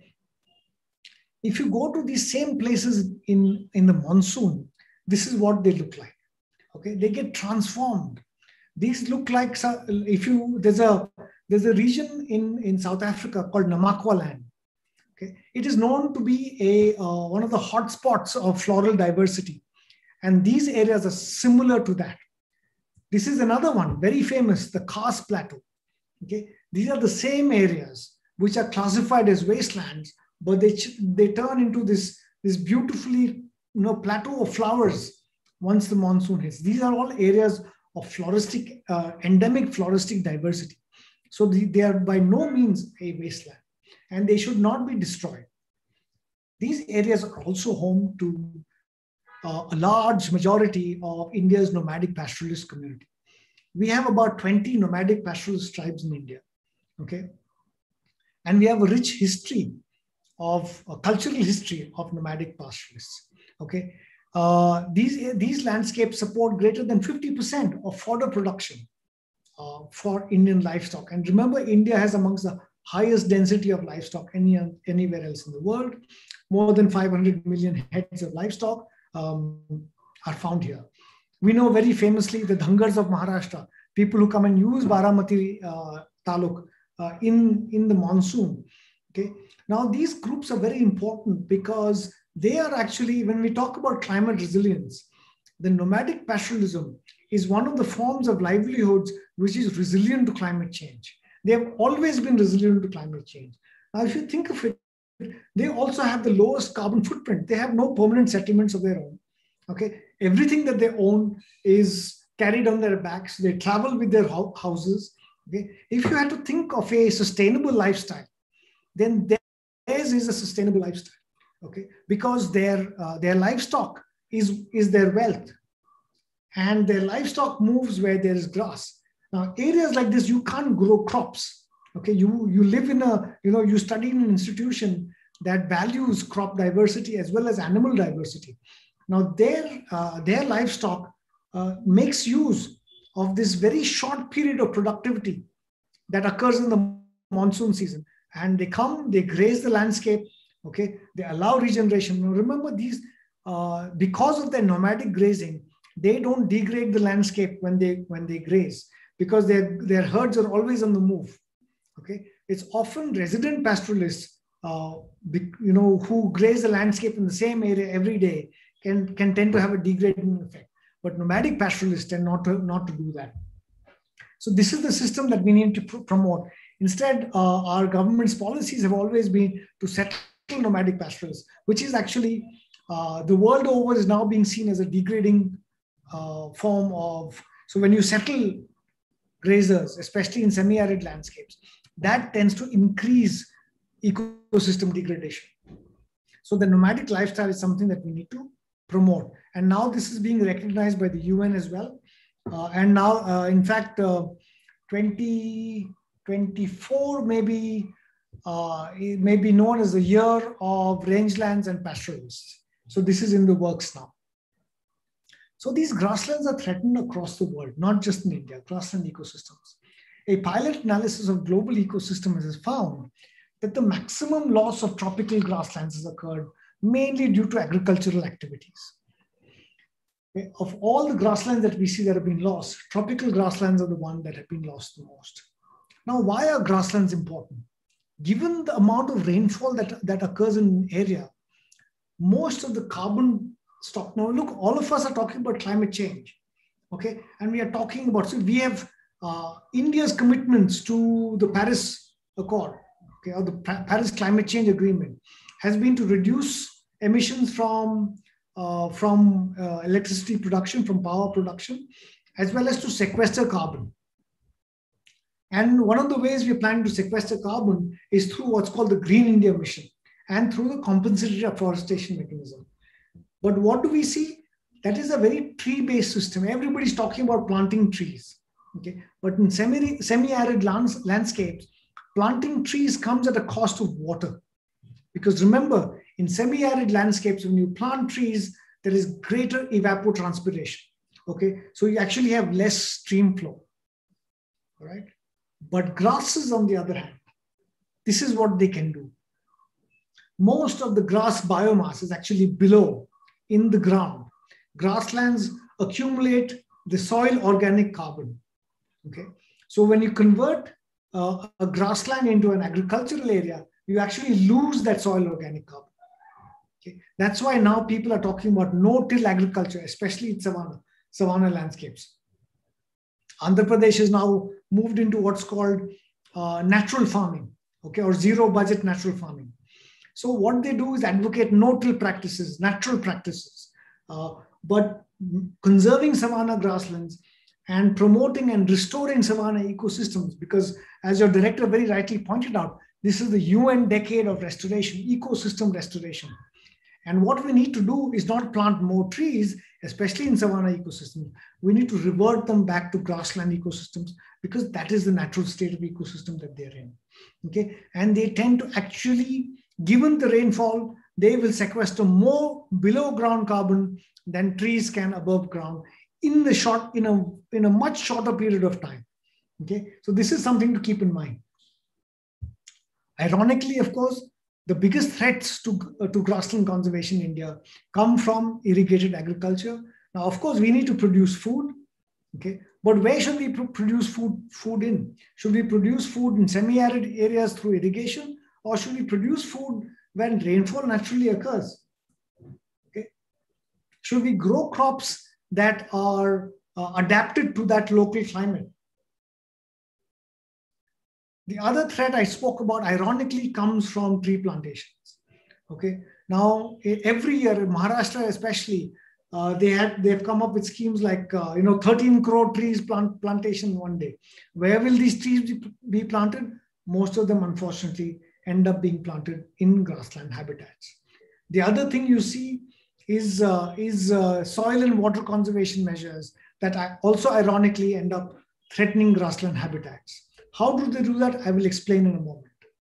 if you go to these same places in the monsoon, this is what they look like. Okay, they get transformed. These look like, there's a region in South Africa called Namakwa land. Okay, it is known to be one of the hotspots of floral diversity, and these areas are similar to that. This is another one, very famous, the Khas Plateau. Okay, these are the same areas which are classified as wastelands, but they turn into this beautifully plateau of flowers once the monsoon hits. These are all areas of floristic, endemic floristic diversity. So they are by no means a wasteland, and they should not be destroyed. These areas are also home to a large majority of India's nomadic pastoralist community. We have about 20 nomadic pastoralist tribes in India. Okay, and we have a rich history of cultural history of nomadic pastoralists. Okay, these landscapes support greater than 50% of fodder production for Indian livestock. And remember, India has amongst the highest density of livestock anywhere else in the world. More than 500 million heads of livestock are found here. We know very famously the Dhangars of Maharashtra, people who come and use Baramati Taluk in the monsoon. Okay, now these groups are very important because they are actually, when we talk about climate resilience, the nomadic pastoralism is one of the forms of livelihoods which is resilient to climate change. They have always been resilient to climate change. Now, if you think of it, they also have the lowest carbon footprint. They have no permanent settlements of their own. Okay, everything that they own is carried on their backs. They travel with their houses. Okay, if you had to think of a sustainable lifestyle, then theirs is a sustainable lifestyle. Okay, because their livestock is their wealth, and their livestock moves where there is grass. Now, areas like this, you can't grow crops. Okay, you live in you study in an institution that values crop diversity as well as animal diversity. Now, their livestock makes use of this very short period of productivity that occurs in the monsoon season, and they come, they graze the landscape. Okay, they allow regeneration. Now, remember these, because of their nomadic grazing, they don't degrade the landscape when they graze, because their herds are always on the move. Okay, it's often resident pastoralists, who graze the landscape in the same area every day can tend to have a degrading effect. But nomadic pastoralists tend not to do that. So this is the system that we need to promote. Instead, our government's policies have always been to settle nomadic pastoralists, which is actually the world over is now being seen as a degrading form of. So when you settle grazers, especially in semi-arid landscapes, that tends to increase ecosystem degradation. So the nomadic lifestyle is something that we need to promote. And now this is being recognized by the UN as well. And now, in fact, 2024 maybe it may be known as the year of rangelands and pastoralists. So this is in the works now. So these grasslands are threatened across the world, not just in India, grassland ecosystems. A pilot analysis of global ecosystems has found that the maximum loss of tropical grasslands has occurred mainly due to agricultural activities. Okay. Of all the grasslands that we see that have been lost, tropical grasslands are the ones that have been lost the most. Now, why are grasslands important? Given the amount of rainfall that occurs in an area, most of the carbon stock. Now, look, all of us are talking about climate change, okay? And we are talking about, so we have India's commitments to the Paris Accord, okay, or the Paris Climate Change Agreement has been to reduce emissions from electricity production, from power production, as well as to sequester carbon. And one of the ways we plan to sequester carbon is through what's called the Green India Mission and through the compensatory afforestation mechanism. But what do we see? That is a very tree-based system. Everybody's talking about planting trees. Okay? But in semi-arid landscapes, planting trees comes at a cost of water. Because remember, in semi-arid landscapes, when you plant trees, there is greater evapotranspiration. Okay? So you actually have less stream flow. All right? But grasses, on the other hand, this is what they can do. Most of the grass biomass is actually below, in the ground. Grasslands accumulate the soil organic carbon. Okay, so when you convert a grassland into an agricultural area, you actually lose that soil organic carbon. Okay, that's why now people are talking about no-till agriculture, especially in savanna landscapes. Andhra Pradesh has now moved into what's called natural farming, okay, or zero-budget natural farming. So what they do is advocate no-till practices, natural practices, but conserving savanna grasslands and promoting and restoring savanna ecosystems, because as your director very rightly pointed out, this is the UN decade of restoration, ecosystem restoration. And what we need to do is not plant more trees, especially in savanna ecosystems. We need to revert them back to grassland ecosystems because that is the natural state of ecosystem that they're in. Okay, and they tend to actually, given the rainfall, they will sequester more below ground carbon than trees can above ground in a much shorter period of time. Okay, so this is something to keep in mind. Ironically, of course, the biggest threats to grassland conservation in India come from irrigated agriculture. Now, of course, we need to produce food. Okay, but where should we produce food in? Should we produce food in semi-arid areas through irrigation, or should we produce food when rainfall naturally occurs? Okay, should we grow crops that are adapted to that local climate. The other threat I spoke about, ironically, comes from tree plantations. Okay, now every year in Maharashtra, especially, they've come up with schemes like 13 crore trees plantation one day. Where will these trees be planted? Most of them, unfortunately, end up being planted in grassland habitats. The other thing you see is soil and water conservation measures that also ironically end up threatening grassland habitats. How do they do that? I will explain in a moment.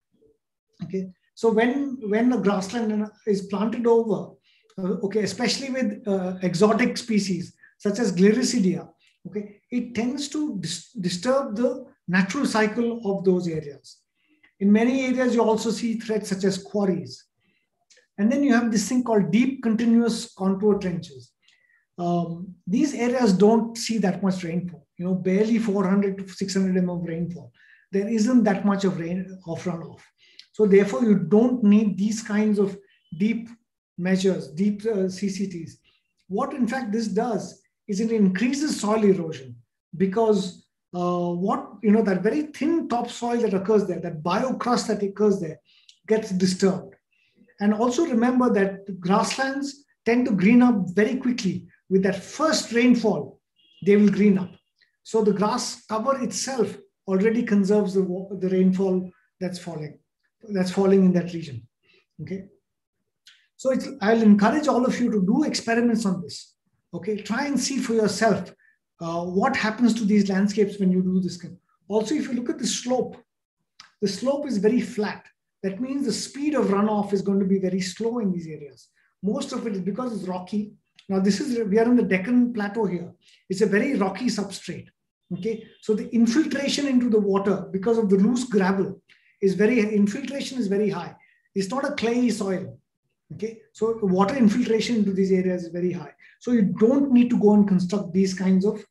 Okay, so when a grassland is planted over, especially with exotic species such as Gliricidia, okay, it tends to disturb the natural cycle of those areas. In many areas, you also see threats such as quarries. And then you have this thing called deep continuous contour trenches. These areas don't see that much rainfall, barely 400 to 600 mm of rainfall. There isn't that much of runoff. So therefore, you don't need these kinds of deep measures, deep CCTs. What in fact this does is it increases soil erosion, because that very thin topsoil that occurs there, that biocrust that occurs there, gets disturbed. And also remember that grasslands tend to green up very quickly. With that first rainfall, they will green up. So the grass cover itself already conserves the rainfall that's falling in that region. Okay. So I'll encourage all of you to do experiments on this. Okay, try and see for yourself what happens to these landscapes when you do this. Also, if you look at the slope is very flat. That means the speed of runoff is going to be very slow in these areas. Most of it is because it's rocky. Now we are in the Deccan Plateau here. It's a very rocky substrate. Okay, so the infiltration into the water because of the loose gravel infiltration is very high. It's not a clayey soil. Okay, so water infiltration into these areas is very high. So you don't need to go and construct these kinds of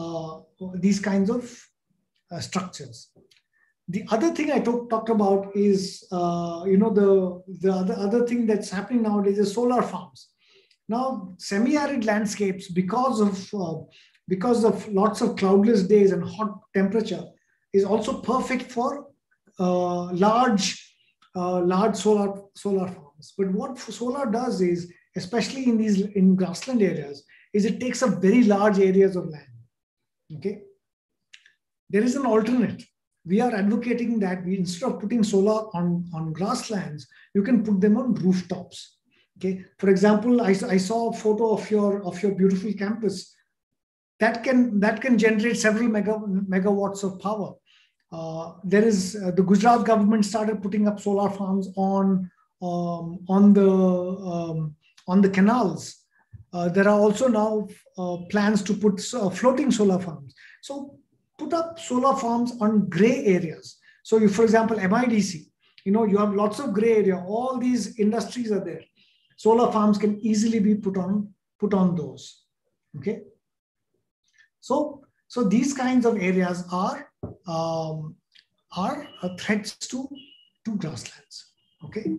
structures. The other thing I talked about is the other thing that's happening nowadays is solar farms. Now, semi-arid landscapes, because of lots of cloudless days and hot temperature, is also perfect for large solar farms. But what solar does is, especially in grassland areas, is it takes up very large areas of land. Okay, there is an alternate. We are advocating that instead of putting solar on grasslands, you can put them on rooftops. Okay, for example, I saw a photo of your beautiful campus that can generate several megawatts of power. There is the Gujarat government started putting up solar farms on the canals. There are also now plans to put floating solar farms. So put up solar farms on gray areas. So for example, MIDC, you have lots of gray area. All these industries are there. Solar farms can easily be put on those. Okay. So these kinds of areas are threats to grasslands. Okay.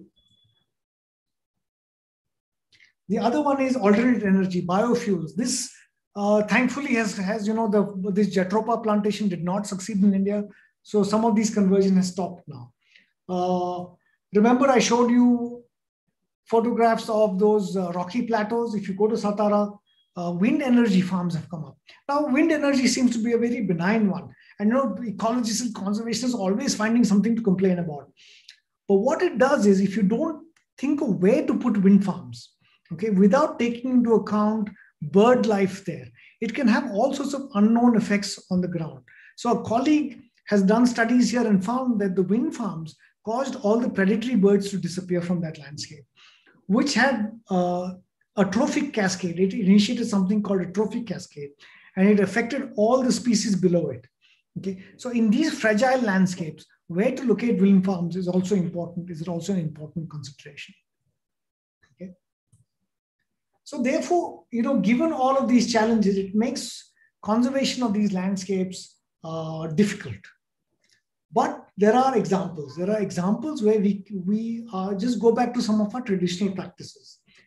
The other one is alternate energy, biofuels. This thankfully has this Jatropha plantation did not succeed in India. So some of these conversion has stopped now. Remember I showed you photographs of those rocky plateaus. If you go to Satara, wind energy farms have come up. Now, wind energy seems to be a very benign one. And ecologists and conservationists are always finding something to complain about. But what it does is, if you don't think of where to put wind farms, okay, without taking into account bird life there, it can have all sorts of unknown effects on the ground. So a colleague has done studies here and found that the wind farms caused all the predatory birds to disappear from that landscape, which had a trophic cascade. It initiated something called a trophic cascade, and it affected all the species below it. Okay, so in these fragile landscapes, where to locate wind farms is also important. Is also an important consideration. Okay, so therefore, given all of these challenges, it makes conservation of these landscapes difficult. But there are examples. There are examples where we just go back to some of our traditional practices.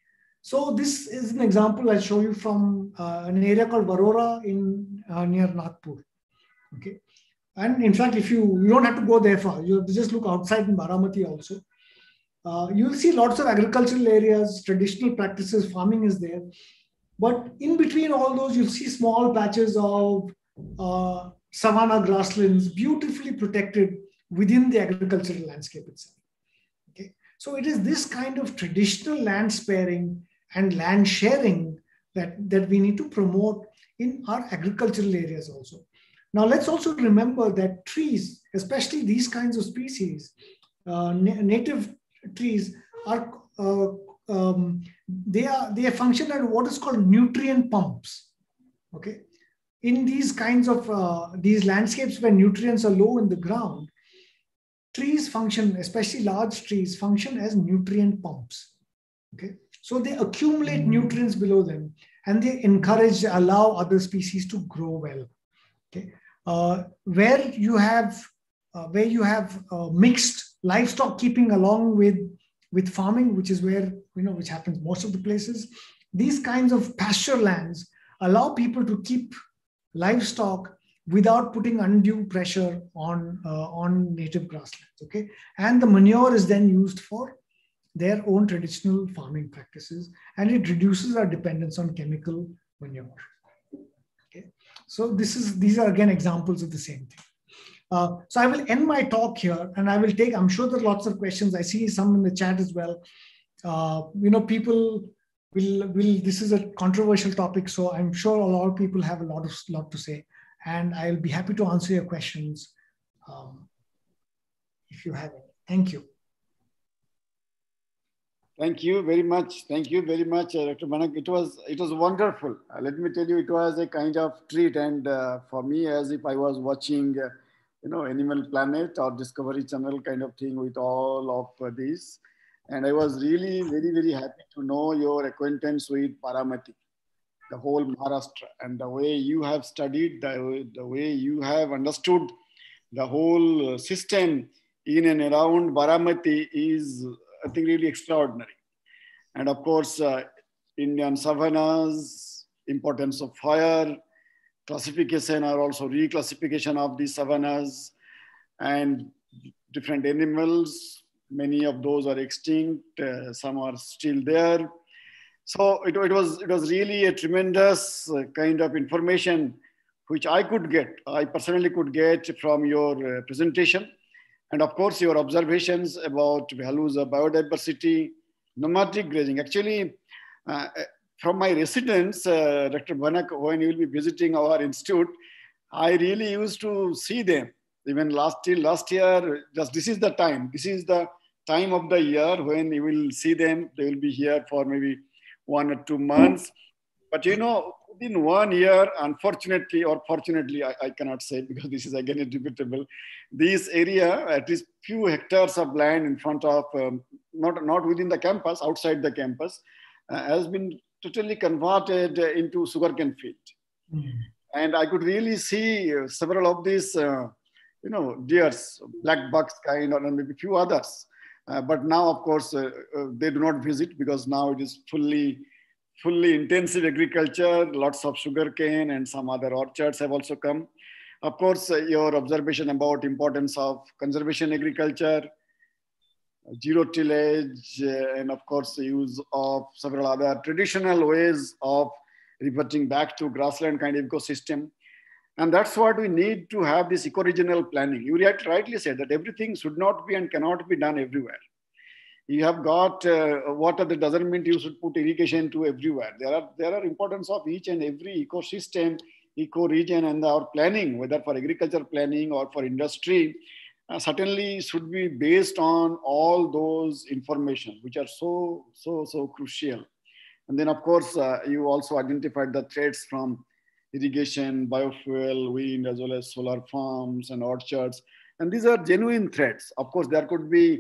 So this is an example I'll show you from an area called Varora in near Nagpur. Okay, and in fact, if you don't have to go there far, you have to just look outside in Baramati also. You'll see lots of agricultural areas, traditional practices, farming is there. But in between all those, you'll see small patches of savanna grasslands, beautifully protected within the agricultural landscape itself. Okay, so it is this kind of traditional land sparing and land sharing that we need to promote in our agricultural areas also. Now, let's also remember that trees, especially these kinds of species, native trees are they function as what is called nutrient pumps. Okay, in these kinds of these landscapes where nutrients are low in the ground, trees function, especially large trees, function as nutrient pumps. Okay, so they accumulate nutrients below them and they allow other species to grow well. Okay, where you have mixed livestock keeping along with farming, which is where, which happens most of the places, these kinds of pasture lands allow people to keep livestock without putting undue pressure on native grasslands. Okay, and the manure is then used for their own traditional farming practices, and it reduces our dependence on chemical manure. Okay, so these are again examples of the same thing. So I will end my talk here, and I will take, I'm sure there are lots of questions. I see some in the chat as well. People will, this is a controversial topic, so I'm sure a lot of people have a lot to say, and I'll be happy to answer your questions if you have any. Thank you. Thank you very much. Thank you very much, Dr. Banak. It was wonderful. Let me tell you, it was a kind of treat, and for me, as if I was watching Animal Planet or Discovery Channel kind of thing with all of these. And I was really very, very happy to know your acquaintance with Baramati, the whole Maharashtra, and the way you have studied, the way you have understood the whole system in and around Baramati is, I think, really extraordinary. And of course, Indian savannas, importance of fire, classification or also reclassification of the savannas, and different animals. Many of those are extinct, some are still there. So it was really a tremendous kind of information which I personally could get from your presentation. And of course, your observations about values of biodiversity, nomadic grazing. Actually, from my residence, Dr. Banak, when you will be visiting our institute, I really used to see them. Even last year, just this is the time. This is the time of the year when you will see them. They will be here for maybe 1 or 2 months. But within 1 year, unfortunately or fortunately, I cannot say because this is again debatable. This area, at least few hectares of land in front of, not within the campus, outside the campus, has been totally converted into sugarcane field. And I could really see several of these, deers, black bucks kind, or maybe a few others. But now, of course, they do not visit because now it is fully intensive agriculture. Lots of sugarcane and some other orchards have also come. Of course, your observation about importance of conservation agriculture, zero tillage, and of course, the use of several other traditional ways of reverting back to grassland kind of ecosystem. And that's what we need to have, this eco-regional planning. You rightly said that everything should not be and cannot be done everywhere. You have got water, that doesn't mean you should put irrigation to everywhere. There are importance of each and every ecosystem, eco-region, and our planning, whether for agriculture planning or for industry, certainly should be based on all those information, which are so crucial. And then, of course, you also identified the threats from irrigation, biofuel, wind, as well as solar farms and orchards. And these are genuine threats. Of course, there could be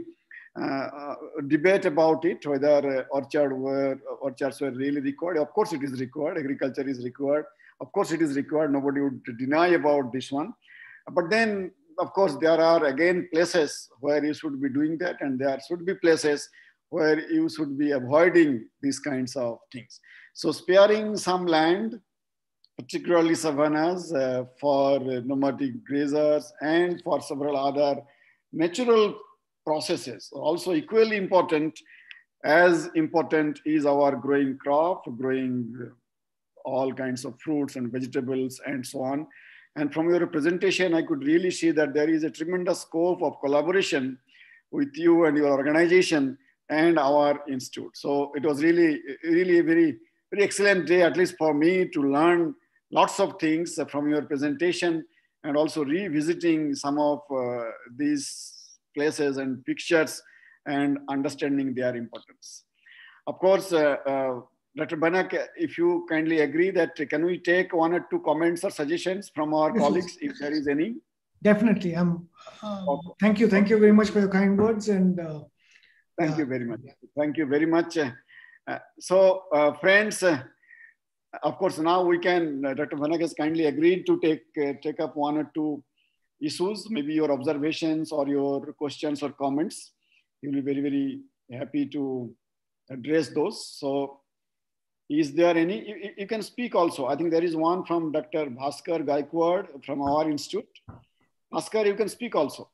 debate about it, whether orchards were really required. Of course, it is required. Agriculture is required. Of course, it is required. Nobody would deny about this one. But then, of course, there are again places where you should be doing that, and there should be places where you should be avoiding these kinds of things. So sparing some land, particularly savannas, for nomadic grazers and for several other natural processes. Also equally important, as important is our growing crop, growing all kinds of fruits and vegetables and so on. And from your presentation, I could really see that there is a tremendous scope of collaboration with you and your organization and our institute. So it was really a very excellent day, at least for me, to learn lots of things from your presentation, and also revisiting some of these places and pictures and understanding their importance. Of course, Dr. Banak, if you kindly agree, that can we take one or two comments or suggestions from our colleagues, if there is any? Definitely. Thank you very much for your kind words. And thank you very much. Thank you very much. Friends, of course, now we can, Dr. Banak has kindly agreed to take up one or two issues, maybe your observations or your questions or comments. He will be very, very happy to address those. So is there any, you can speak also. I think there is one from Dr. Bhaskar Gaikwad from our institute. Bhaskar, you can speak also.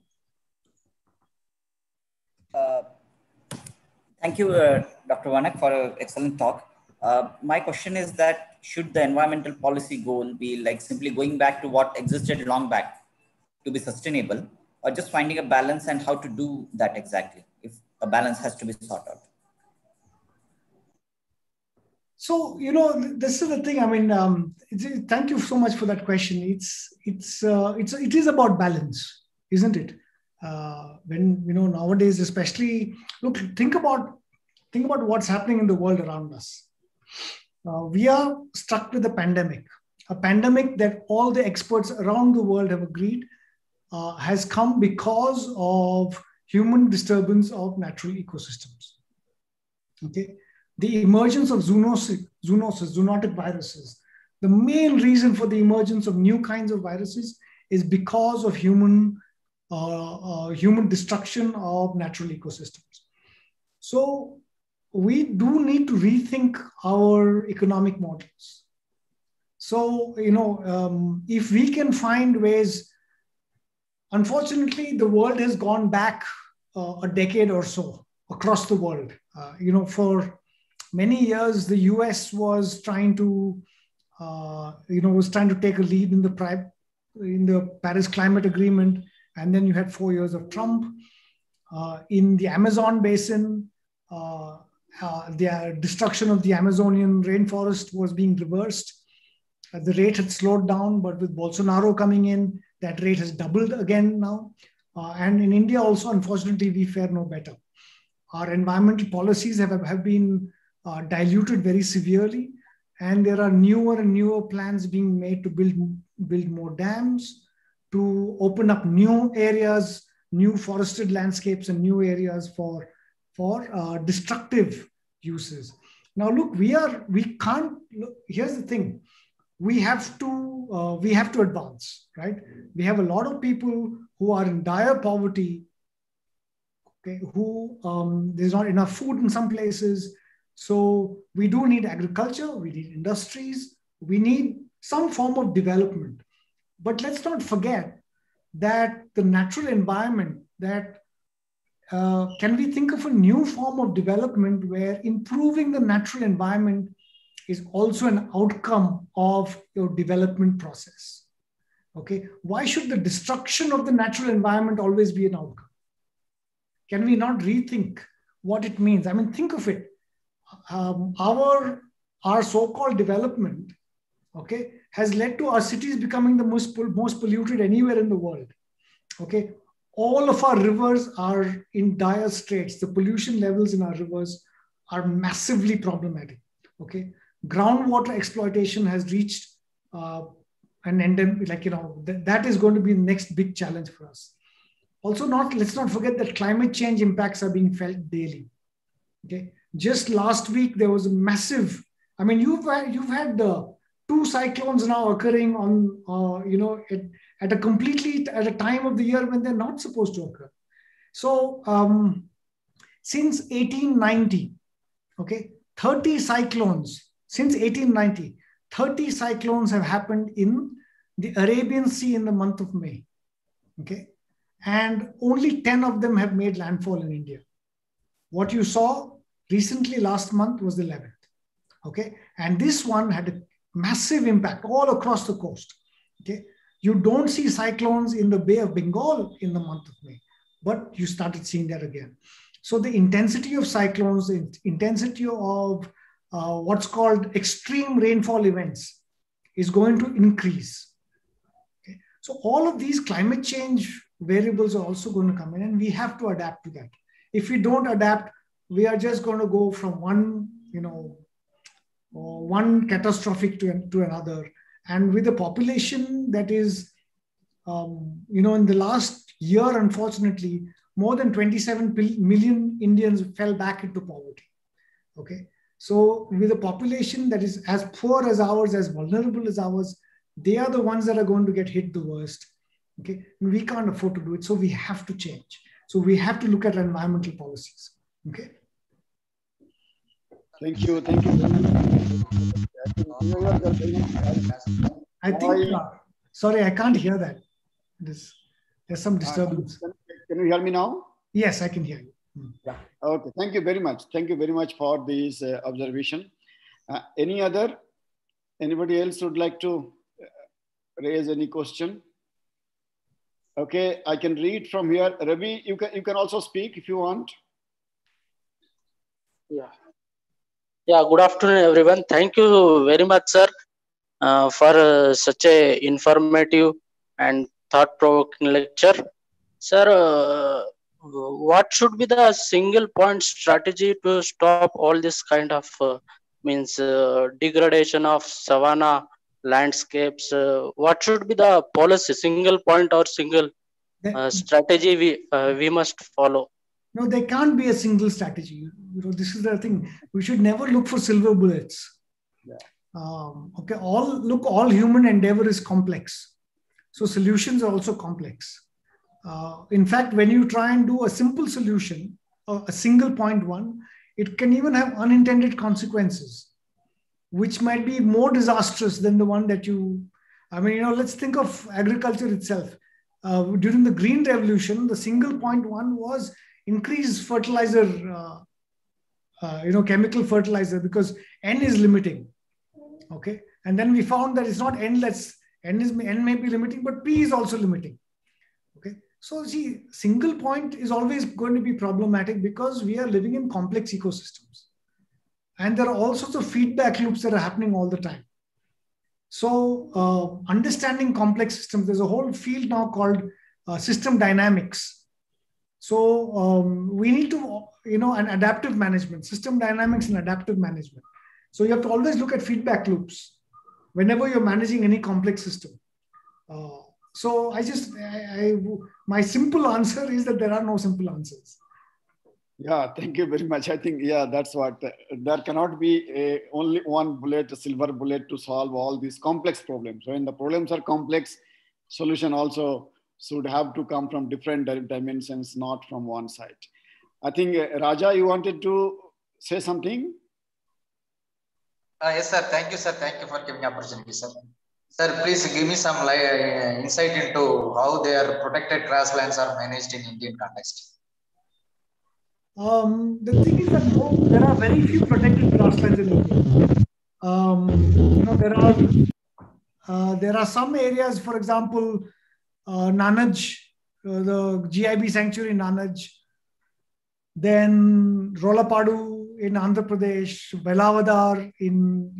Thank you, Dr. Vanak, for an excellent talk. My question is that should the environmental policy goal be like simply going back to what existed long back to be sustainable, or just finding a balance and how to do that exactly, if a balance has to be sought out? So, this is the thing. I mean, thank you so much for that question. It is about balance, isn't it? When, nowadays, especially, look, think about what's happening in the world around us. We are stuck with a pandemic that all the experts around the world have agreed has come because of human disturbance of natural ecosystems. Okay. The emergence of zoonotic viruses, the main reason for the emergence of new kinds of viruses is because of human destruction of natural ecosystems. So we do need to rethink our economic models. So, if we can find ways, unfortunately, the world has gone back a decade or so across the world. For many years, the US was trying to, take a lead in the Paris Climate Agreement, and then you had 4 years of Trump. In the Amazon basin, the destruction of the Amazonian rainforest was being reversed. The rate had slowed down, but with Bolsonaro coming in, that rate has doubled again now. And in India also, unfortunately, we fare no better. Our environmental policies have been diluted very severely, and there are newer and newer plans being made to build more dams, to open up new areas, new forested landscapes, and new areas for destructive uses. Now, look, here's the thing. We have to advance, right? We have a lot of people who are in dire poverty, okay, who there's not enough food in some places. So we do need agriculture, we need industries, we need some form of development. But let's not forget that the natural environment, can we think of a new form of development where improving the natural environment is also an outcome of your development process? Okay, why should the destruction of the natural environment always be an outcome? Can we not rethink what it means? I mean, think of it. Our so-called development, okay, has led to our cities becoming the most polluted anywhere in the world. Okay, all of our rivers are in dire straits. The pollution levels in our rivers are massively problematic. Okay, groundwater exploitation has reached an endemic. That is going to be the next big challenge for us. Also, let's not forget that climate change impacts are being felt daily. Okay. Just last week, there was a massive, I mean, you've had 2 cyclones now occurring on, at a time of the year when they're not supposed to occur. So since 1890, okay, 30 cyclones, since 1890, 30 cyclones have happened in the Arabian Sea in the month of May, okay, and only 10 of them have made landfall in India. What you saw recently last month was the 11th, okay, and this one had a massive impact all across the coast, okay. You don't see cyclones in the Bay of Bengal in the month of May, but you started seeing that again. So the intensity of cyclones, the intensity of what's called extreme rainfall events is going to increase. Okay? So all of these climate change variables are also going to come in, and we have to adapt to that. If we don't adapt, we are just going to go from one, one catastrophic to another. And with a population that is, in the last year, unfortunately, more than 27 million Indians fell back into poverty. Okay. So with a population that is as poor as ours, as vulnerable as ours, they are the ones that are going to get hit the worst. Okay. And we can't afford to do it. So we have to change. So we have to look at environmental policies. Okay. Thank you. Thank you. I think, sorry, I can't hear that. There's some disturbance. Can you hear me now? Yes, I can hear you. Yeah. Okay. Thank you very much. Thank you very much for this observation. Anybody else would like to raise any question? Okay, I can read from here. Ravi, you can also speak if you want. Yeah. Good afternoon, everyone. Thank you very much, sir, for such a informative and thought-provoking lecture. Sir, what should be the single point strategy to stop all this kind of degradation of savanna landscapes? What should be the policy, single point or single strategy we must follow? No, there can't be a single strategy. This is the thing. We should never look for silver bullets. Yeah. Okay, all human endeavor is complex. So solutions are also complex. In fact, when you try and do a simple solution, a single point one, it can even have unintended consequences, which might be more disastrous than the one that let's think of agriculture itself. During the Green Revolution, the single point one was increase fertilizer, chemical fertilizer, because N is limiting. Okay. And then we found that it's not endless. N may be limiting, but P is also limiting. Okay. So see, single point is always going to be problematic because we are living in complex ecosystems. And there are all sorts of feedback loops that are happening all the time. So understanding complex systems, there's a whole field now called system dynamics. So we need to, an adaptive management, system dynamics and adaptive management. So you have to always look at feedback loops whenever you're managing any complex system. So my simple answer is that there are no simple answers. Yeah, thank you very much. I think, that's what, there cannot be only one bullet, a silver bullet to solve all these complex problems. When the problems are complex, solution also should have to come from different dimensions, not from one side. I think, Raja, you wanted to say something? Yes, sir. Thank you, sir. Thank you for giving opportunity, sir. Sir, please give me some insight into how their protected grasslands are managed in Indian context. The thing is that there are very few protected grasslands in India. There are some areas, for example, Nanaj, the GIB sanctuary Nanaj, then Rolapadu in Andhra Pradesh, Velavadar in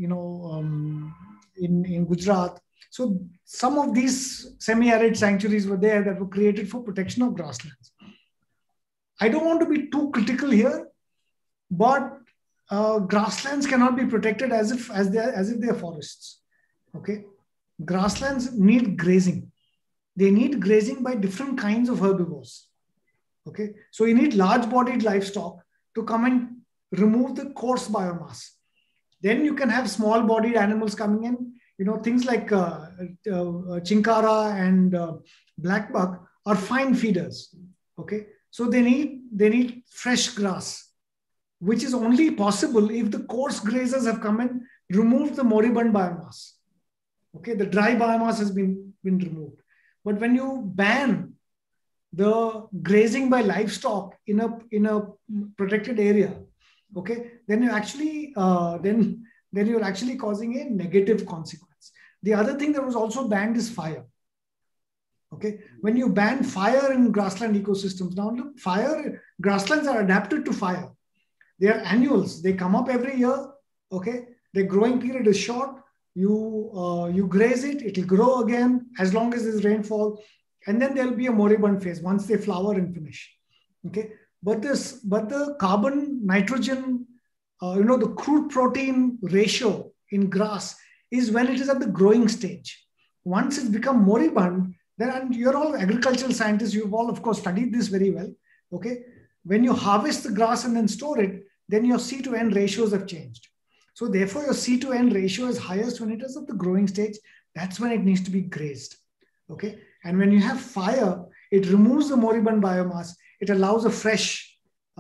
Gujarat. So some of these semi-arid sanctuaries were there that were created for protection of grasslands. I don't want to be too critical here, but grasslands cannot be protected as if they are forests. Okay, grasslands need grazing. They need grazing by different kinds of herbivores. Okay, so you need large-bodied livestock to come and remove the coarse biomass. Then you can have small-bodied animals coming in. Things like chinkara and blackbuck are fine feeders. Okay, So they need fresh grass, which is only possible if the coarse grazers have come and removed the moribund biomass. Okay, the dry biomass has been removed. But when you ban the grazing by livestock in a protected area, okay, then you're actually you're actually causing a negative consequence. The other thing that was also banned is fire. Okay, when you ban fire in grassland ecosystems, now look, grasslands are adapted to fire. They are annuals. They come up every year. Okay, their growing period is short. You graze it, it will grow again as long as there's rainfall, and then there will be a moribund phase once they flower and finish. Okay, but the carbon, nitrogen, the crude protein ratio in grass is when it is at the growing stage. Once it's become moribund, then, and you're all agricultural scientists, you've all of course studied this very well. Okay, when you harvest the grass and then store it, then your C to N ratios have changed. So therefore, your C to N ratio is highest when it is at the growing stage. That's when it needs to be grazed. Okay, and when you have fire, it removes the moribund biomass. It allows a fresh,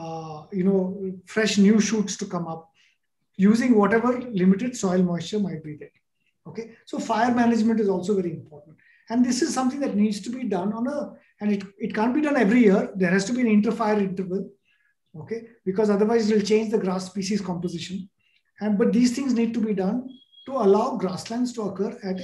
fresh new shoots to come up using whatever limited soil moisture might be there. Okay, so fire management is also very important, and this is something that needs to be done and it can't be done every year. There has to be an inter-fire interval. Okay, because otherwise it will change the grass species composition. But these things need to be done to allow grasslands to occur at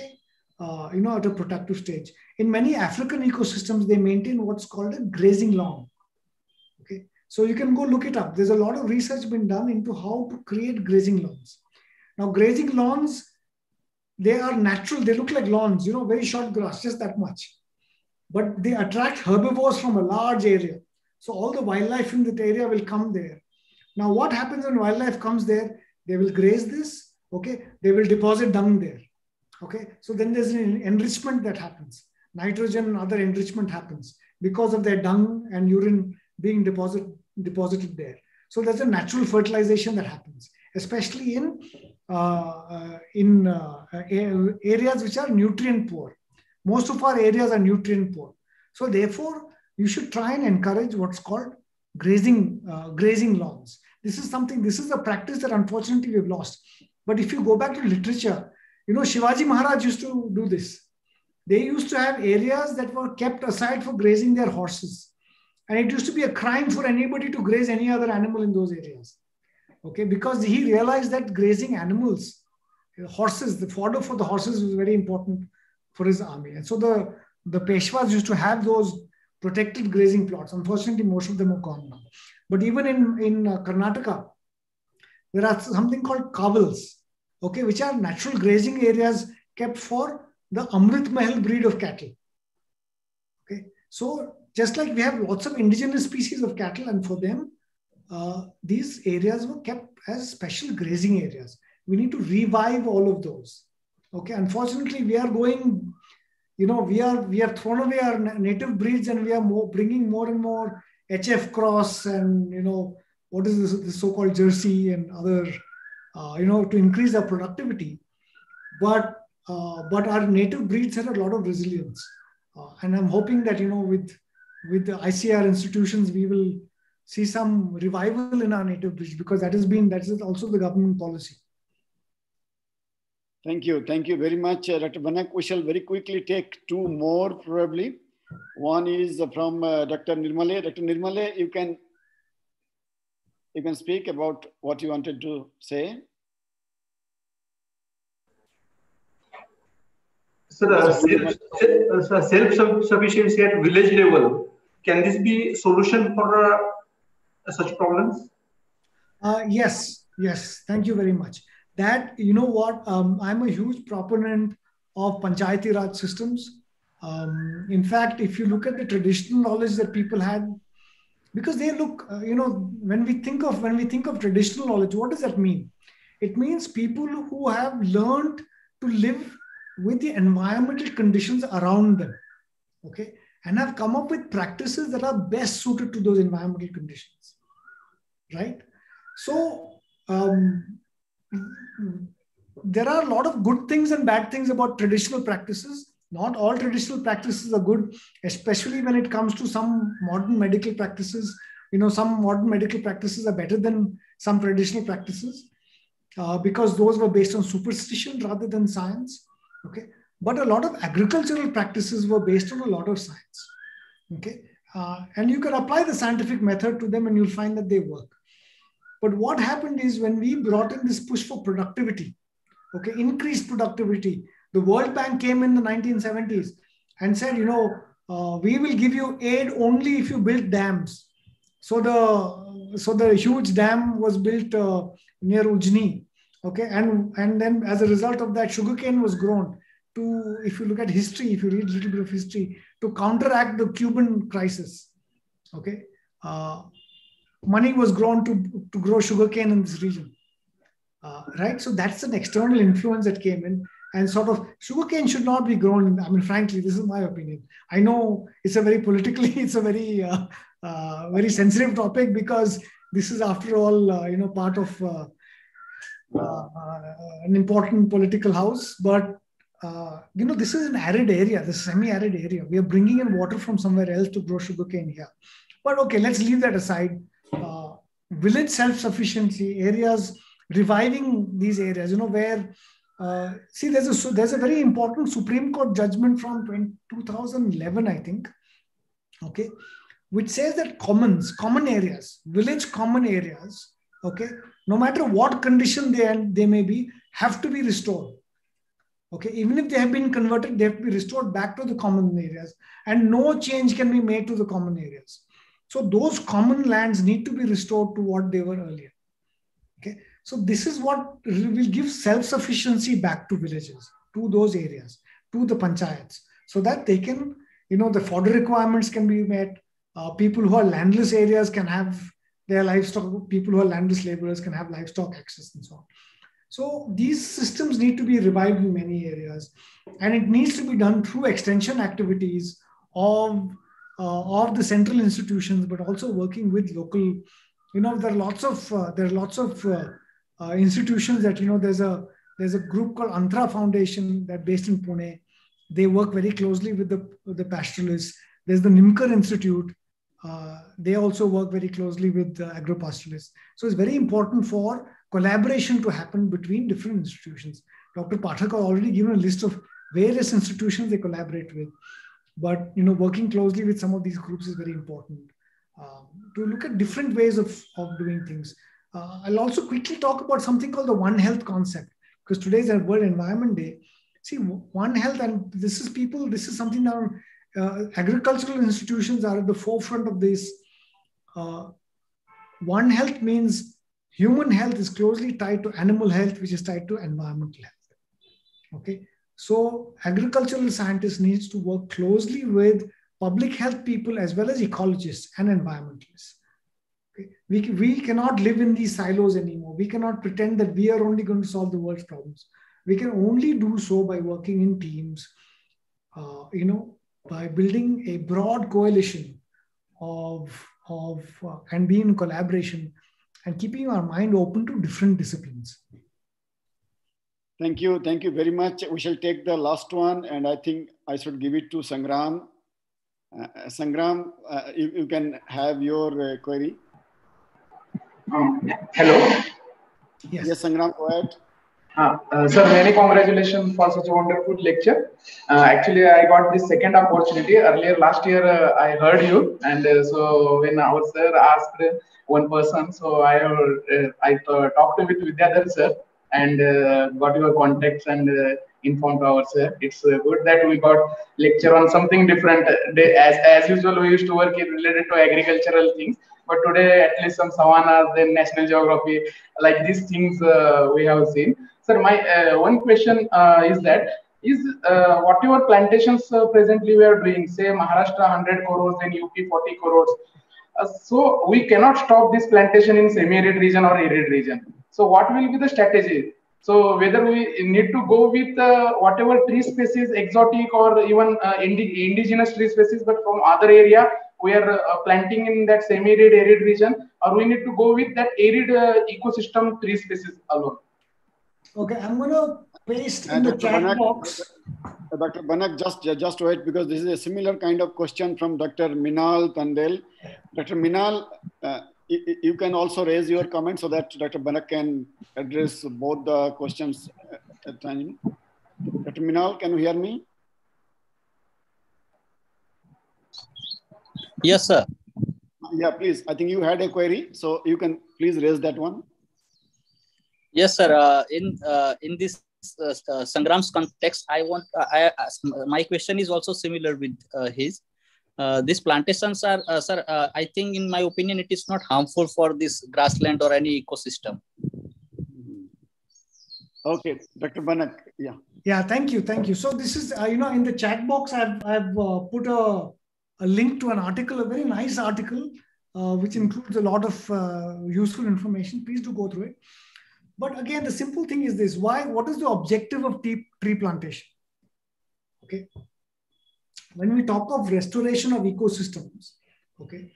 a productive stage. In many African ecosystems, they maintain what's called a grazing lawn. Okay, so you can go look it up. There's a lot of research been done into how to create grazing lawns. Now, grazing lawns, they are natural. They look like lawns, very short grass, just that much. But they attract herbivores from a large area. So all the wildlife in that area will come there. Now, what happens when wildlife comes there? They will graze this, okay? They will deposit dung there, okay? So then there's an enrichment that happens. Nitrogen and other enrichment happens because of their dung and urine being deposited there. So there's a natural fertilization that happens, especially in areas which are nutrient poor. Most of our areas are nutrient poor. So therefore, you should try and encourage what's called grazing lawns. This is a practice that unfortunately we've lost. But if you go back to literature, Shivaji Maharaj used to do this. They used to have areas that were kept aside for grazing their horses. And it used to be a crime for anybody to graze any other animal in those areas. Okay, because he realized that grazing animals, horses, the fodder for the horses was very important for his army. And so the Peshwas used to have those protected grazing plots. Unfortunately, most of them are gone now. But even in Karnataka, there are something called kavals, okay, which are natural grazing areas kept for the Amrit Mahal breed of cattle. Okay, so just like we have lots of indigenous species of cattle, and for them, these areas were kept as special grazing areas. We need to revive all of those. Okay, unfortunately, we are going, we have thrown away our native breeds, and we are bringing more and more HF cross and, what is this so-called Jersey and other, to increase our productivity. But our native breeds have a lot of resilience. And I'm hoping that, with the ICR institutions, we will see some revival in our native breeds, because that is also the government policy. Thank you. Thank you very much, Dr. Vanak. We shall very quickly take two more probably. One is from Dr. Nirmale. Dr. Nirmale, you can speak about what you wanted to say. Sir, self-sufficiency at village level, can this be solution for such problems? Yes. Thank you very much. That, I'm a huge proponent of Panchayati Raj systems. In fact, if you look at the traditional knowledge that people had, because they look, when we think of traditional knowledge, what does that mean? It means people who have learned to live with the environmental conditions around them, okay, and have come up with practices that are best suited to those environmental conditions, right? So there are a lot of good things and bad things about traditional practices. Not all traditional practices are good, especially when it comes to some modern medical practices. Some modern medical practices are better than some traditional practices because those were based on superstition rather than science. Okay, but a lot of agricultural practices were based on a lot of science. Okay, and you can apply the scientific method to them, and you'll find that they work. But what happened is when we brought in this push for productivity, okay, increased productivity, the World Bank came in the 1970s and said, we will give you aid only if you build dams. So the huge dam was built near Ujni, okay, and then as a result of that, sugarcane was grown to, if you look at history, if you read a little bit of history, to counteract the Cuban crisis, okay. Money was grown to grow sugarcane in this region, right? So that's an external influence that came in, and sort of sugarcane should not be grown. I mean, frankly, this is my opinion. I know it's a very politically, it's a very very sensitive topic because this is, after all, part of an important political house. But this is an arid area, this semi-arid area. We are bringing in water from somewhere else to grow sugarcane here. But okay, let's leave that aside. Village self-sufficiency areas, reviving these areas, where see, there's a very important Supreme Court judgment from 2011, I think, okay, which says that common areas, village common areas, okay, no matter what condition they may be, have to be restored. Okay, even if they have been converted, they have to be restored back to the common areas, and no change can be made to the common areas. So those common lands need to be restored to what they were earlier. Okay, so this is what will give self-sufficiency back to villages, to those areas, to the panchayats, so that they can, the fodder requirements can be met. People who are landless areas can have their livestock. People who are landless laborers can have livestock access and so on. So these systems need to be revived in many areas, and it needs to be done through extension activities of the central institutions, but also working with local. There are lots of institutions that there's a group called Antra Foundation that based in Pune. They work very closely with the pastoralists. There's the Nimkar Institute. They also work very closely with agro-pastoralists. So it's very important for collaboration to happen between different institutions. Dr. Pathak has already given a list of various institutions they collaborate with. But working closely with some of these groups is very important to look at different ways of doing things. I'll also quickly talk about something called the One Health concept, because today is World Environment Day. See, One Health, and this is something now agricultural institutions are at the forefront of this. One Health means human health is closely tied to animal health, which is tied to environmental health. Okay. So agricultural scientists needs to work closely with public health people as well as ecologists and environmentalists. Okay? We cannot live in these silos anymore. We cannot pretend that we are only going to solve the world's problems. We can only do so by working in teams, by building a broad coalition and being in collaboration and keeping our mind open to different disciplines. Thank you very much. We shall take the last one, and I think I should give it to Sangram. Sangram, you can have your query. Hello. Yes, Sangram, go ahead. Sir, many congratulations for such a wonderful lecture. Actually, I got this second opportunity. Earlier last year, I heard you, and so when our sir asked one person, so I talked with Vidyadhar sir and got your contacts and informed our sir. It's good that we got lecture on something different. As usual, we used to work related to agricultural things. But today, at least some savannas, then National Geography, like these things we have seen. Sir, my one question is whatever plantations presently we are doing, say Maharashtra 100 crores and UP 40 crores. So we cannot stop this plantation in semi-arid region or arid region. So what will be the strategy? So whether we need to go with whatever tree species, exotic or even indigenous tree species, but from other area, we are planting in that semi-arid arid region, or we need to go with that arid ecosystem tree species alone? Okay, I'm going to paste in the chat box. Dr. Banak, just wait, because this is a similar kind of question from Dr. Minal Tandel. Dr. Minal, you can also raise your comment so that Dr. Banak can address both the questions at a time. Dr. Minal, can you hear me? Yes, sir. Yeah, please. I think you had a query, so you can please raise that one. Yes, sir. In this Sangram's context, my question is also similar with his. These plantations are, sir, I think in my opinion, it is not harmful for this grassland or any ecosystem. Okay, Dr. Banak, yeah. Yeah, thank you. So this is, in the chat box, I've put a link to an article, a very nice article, which includes a lot of useful information. Please do go through it. But again, the simple thing is this: what is the objective of tree plantation? Okay. When we talk of restoration of ecosystems, okay,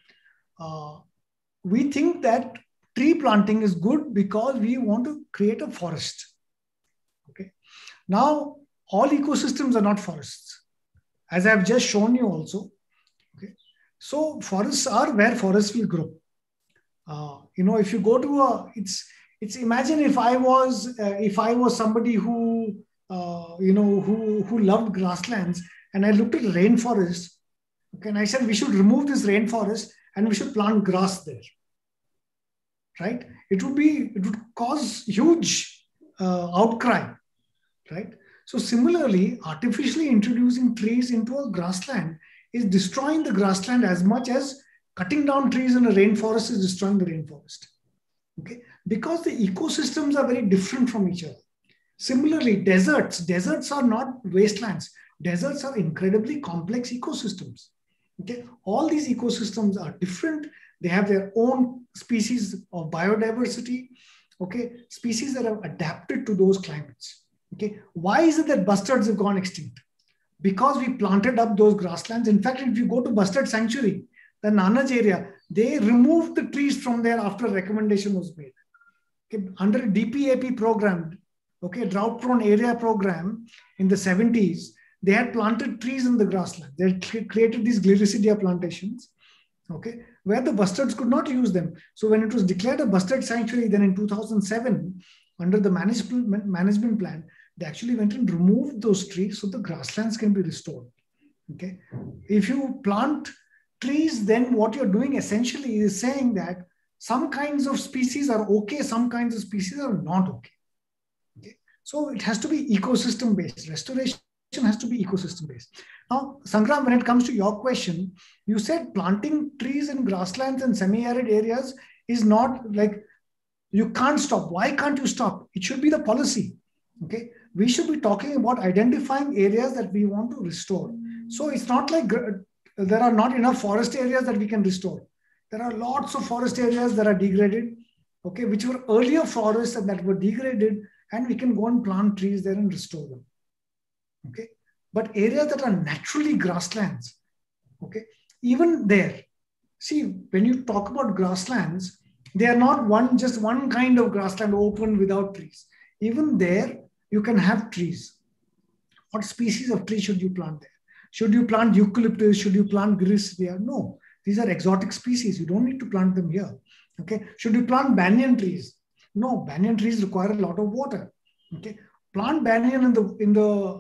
we think that tree planting is good because we want to create a forest. Okay. Now, all ecosystems are not forests, as I've just shown you also. Okay. So forests are where forests will grow. If you go to it's imagine if I was somebody who who loved grasslands, and I looked at rainforest, okay, and I said we should remove this rainforest and we should plant grass there, right? It would cause huge outcry, right? So similarly, artificially introducing trees into a grassland is destroying the grassland as much as cutting down trees in a rainforest is destroying the rainforest. Okay, because the ecosystems are very different from each other. Similarly, deserts are not wastelands. Deserts are incredibly complex ecosystems. Okay, all these ecosystems are different. They have their own species of biodiversity. Okay, species that have adapted to those climates. Okay, why is it that bustards have gone extinct? Because we planted up those grasslands. In fact, if you go to Bustard Sanctuary, the Nanaj area, they removed the trees from there after a recommendation was made. Okay, under a DPAP program, okay, drought prone area program in the 70s, they had planted trees in the grassland. They had created these Gliricidia plantations, okay, where the bustards could not use them. So when it was declared a bustard sanctuary, then in 2007, under the management plan, they actually went and removed those trees so the grasslands can be restored. Okay, if you plant trees, then what you're doing essentially is saying that some kinds of species are okay, some kinds of species are not okay. Okay, so it has to be ecosystem based. Restoration has to be ecosystem based. Now, Sangram, when it comes to your question, you said planting trees in grasslands and semi-arid areas is not like, you can't stop. Why can't you stop? It should be the policy. Okay, we should be talking about identifying areas that we want to restore. So it's not like there are not enough forest areas that we can restore. There are lots of forest areas that are degraded, okay, which were earlier forests and that were degraded, and we can go and plant trees there and restore them. Okay, but areas that are naturally grasslands, okay, even there, see, when you talk about grasslands, they are not just one kind of grassland open without trees. Even there, you can have trees. What species of tree should you plant there? Should you plant eucalyptus? Should you plant Gliricidia? No, these are exotic species. You don't need to plant them here. Okay, should you plant banyan trees? No, banyan trees require a lot of water. Okay, plant banyan in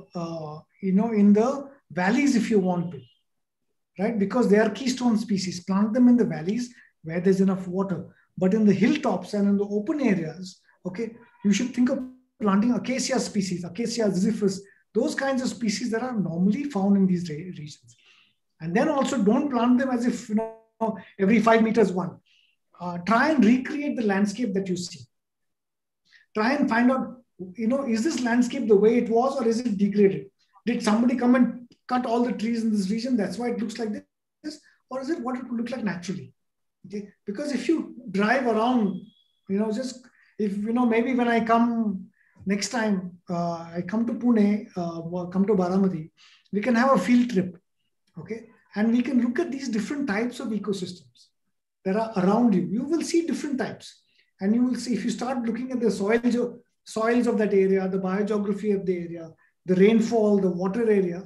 the valleys if you want to, right? Because they are keystone species. Plant them in the valleys where there's enough water. But in the hilltops and in the open areas, okay, you should think of planting acacia species, Acacia ziziphus, those kinds of species that are normally found in these regions. And then also don't plant them as if, every 5 meters one. Try and recreate the landscape that you see. Try and find out, is this landscape the way it was or is it degraded? Did somebody come and cut all the trees in this region? That's why it looks like this. Or is it what it would look like naturally? Okay? Because if you drive around, maybe when I come next time, I come to Pune, come to Baramati, we can have a field trip, okay? And we can look at these different types of ecosystems that are around you. You will see different types. And you will see, if you start looking at the soil soils of that area, the biogeography of the area, the rainfall, the water area,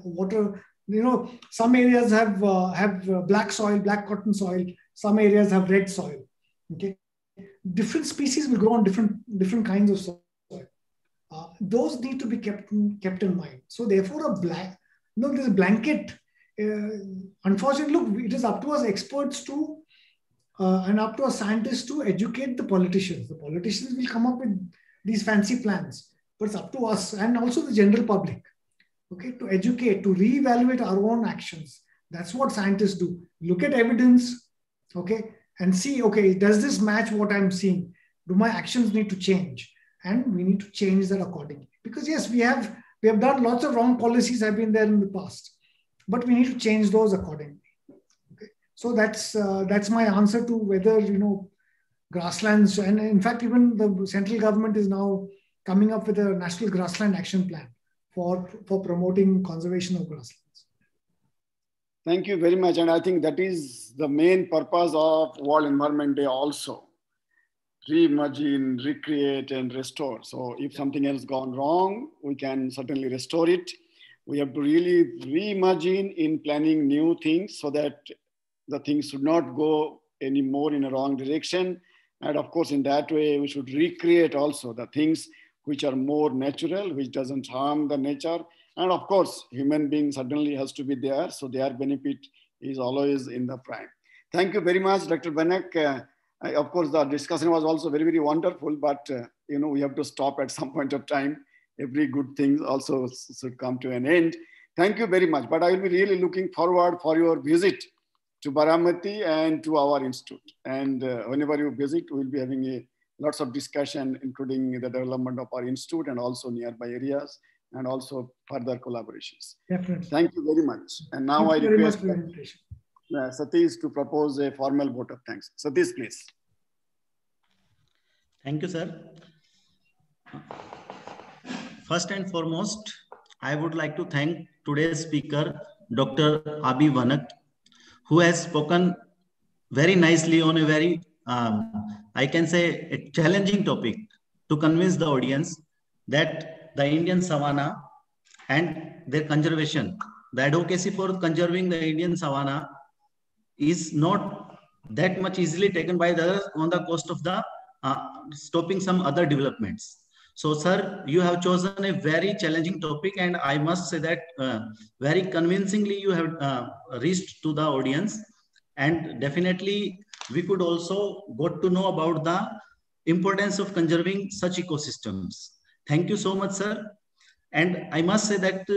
some areas have black soil, black cotton soil. Some areas have red soil. Okay, different species will grow on different kinds of soil. Those need to be kept in mind. So therefore, this blanket. Unfortunately, look, it is up to us experts to and up to us scientists to educate the politicians. The politicians will come up with these fancy plans, but it's up to us and also the general public, okay, to educate, to reevaluate our own actions. That's what scientists do. Look at evidence, okay, and see, okay, does this match what I'm seeing? Do my actions need to change? And we need to change that accordingly. Because yes, we have done lots of wrong policies have been there in the past, but we need to change those accordingly. Okay, so that's my answer to whether grasslands, and in fact, even the central government is now coming up with a national grassland action plan for promoting conservation of grasslands. Thank you very much. And I think that is the main purpose of World Environment Day also. Reimagine, recreate, and restore. So if something has gone wrong, we can certainly restore it. We have to really reimagine in planning new things so that the things should not go anymore in a wrong direction. And of course, in that way, we should recreate also the things which are more natural, which doesn't harm the nature. And of course, human being certainly has to be there. So their benefit is always in the prime. Thank you very much, Dr. Vanak. Of course, the discussion was also very, very wonderful, but we have to stop at some point of time. Every good thing also should come to an end. Thank you very much. But I will be really looking forward for your visit to Baramati and to our institute. And whenever you visit, we'll be having lots of discussion, including the development of our institute and also nearby areas, and also further collaborations. Definitely. Thank you very much. And now I request Satish to propose a formal vote of thanks. Satish, please. Thank you, sir. First and foremost, I would like to thank today's speaker, Dr. Abi Vanak, who has spoken very nicely on a very, I can say, a challenging topic to convince the audience that the Indian savanna and their conservation, the advocacy for conserving the Indian savanna is not that much easily taken by the others on the cost of the stopping some other developments. So, sir, you have chosen a very challenging topic, and I must say that very convincingly you have reached to the audience. And definitely, we could also got to know about the importance of conserving such ecosystems. Thank you so much, sir. And I must say that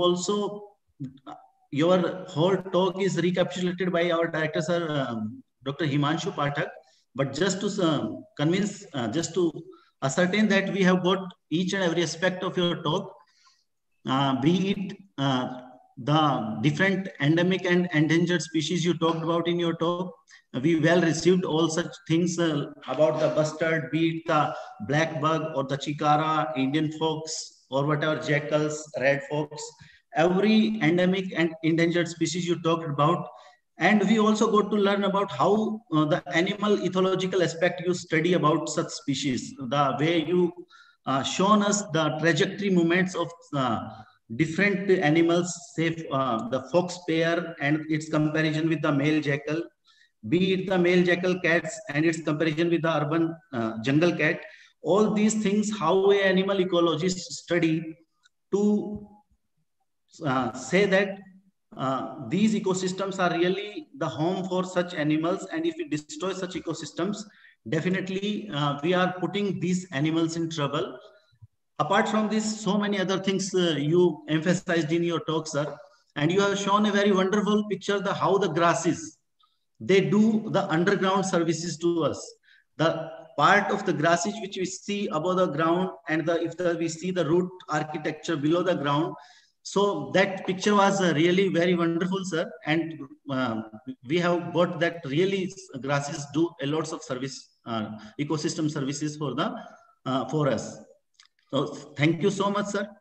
your whole talk is recapitulated by our director, sir, Dr. Himanshu Pathak. But just to convince, just to ascertain that we have got each and every aspect of your talk, be it the different endemic and endangered species you talked about in your talk. We well received all such things about the bustard, be it the black bug or the chikara, Indian fox, or whatever, jackals, red fox, every endemic and endangered species you talked about. And we also got to learn about how the animal ethological aspect you study about such species, the way you shown us the trajectory movements of different animals, say the fox pair and its comparison with the male jackal, be it the male jackal cats and its comparison with the urban jungle cat. All these things, how an animal ecologist study to say that these ecosystems are really the home for such animals, and if we destroy such ecosystems, definitely we are putting these animals in trouble. Apart from this, so many other things you emphasized in your talk, sir, and you have shown a very wonderful picture of how the grasses, they do the underground services to us. The part of the grasses which we see above the ground, and we see the root architecture below the ground. So that picture was really very wonderful, sir. And we have got that really grasses do a lots of service, ecosystem services for us. So thank you so much, sir.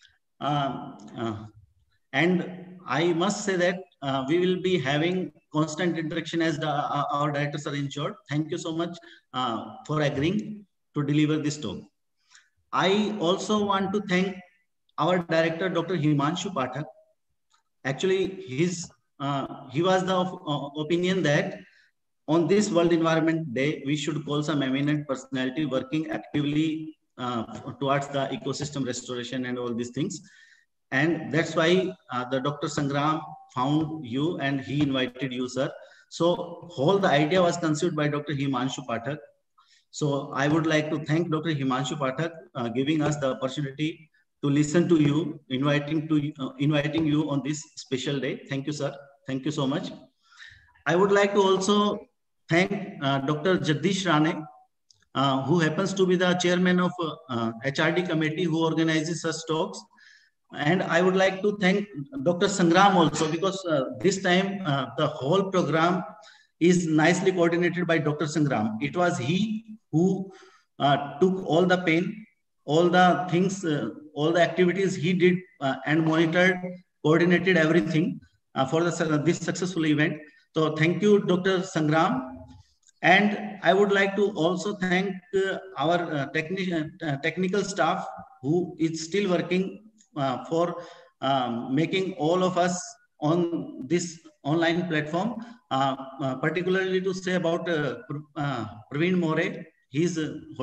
And I must say that we will be having constant interaction as our directors are ensured. Thank you so much for agreeing to deliver this talk. I also want to thank our director, Dr. Himanshu Pathak. Actually, he was the opinion that on this World Environment Day, we should call some eminent personality working actively towards the ecosystem restoration and all these things. And that's why the Dr. Sangram found you and he invited you, sir. So whole the idea was conceived by Dr. Himanshu Pathak. So I would like to thank Dr. Himanshu Pathak giving us the opportunity to listen to you, inviting you on this special day. Thank you, sir. Thank you so much. I would like to also thank Dr. Jagdish Rane, who happens to be the chairman of HRD committee who organizes such talks. And I would like to thank Dr. Sangram also, because this time the whole program is nicely coordinated by Dr. Sangram. It was he who took all the pain, all the things, all the activities he did and monitored, coordinated everything for this successful event. So thank you, Dr. Sangram. And I would like to also thank our technical staff who is still working for making all of us on this online platform, particularly to say about Praveen More. He's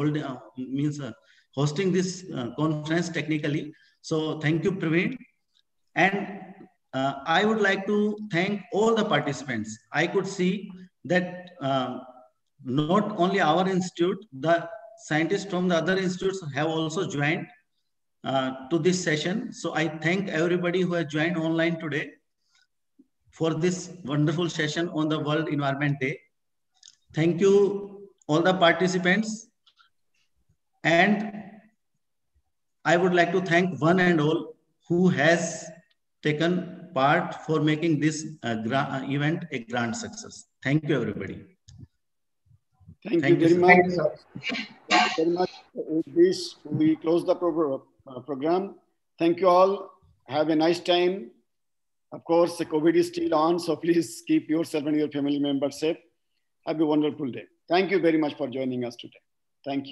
hosting this conference technically. So thank you, Praveen. And I would like to thank all the participants. I could see that not only our institute, the scientists from the other institutes have also joined to this session. So I thank everybody who has joined online today for this wonderful session on the World Environment Day. Thank you, all the participants. And I would like to thank one and all who has taken part for making this event a grand success. Thank you, everybody. Thank you very much. Thank you very much. With this, we close the program. Thank you all. Have a nice time. Of course, the COVID is still on, so please keep yourself and your family members safe. Have a wonderful day. Thank you very much for joining us today. Thank you.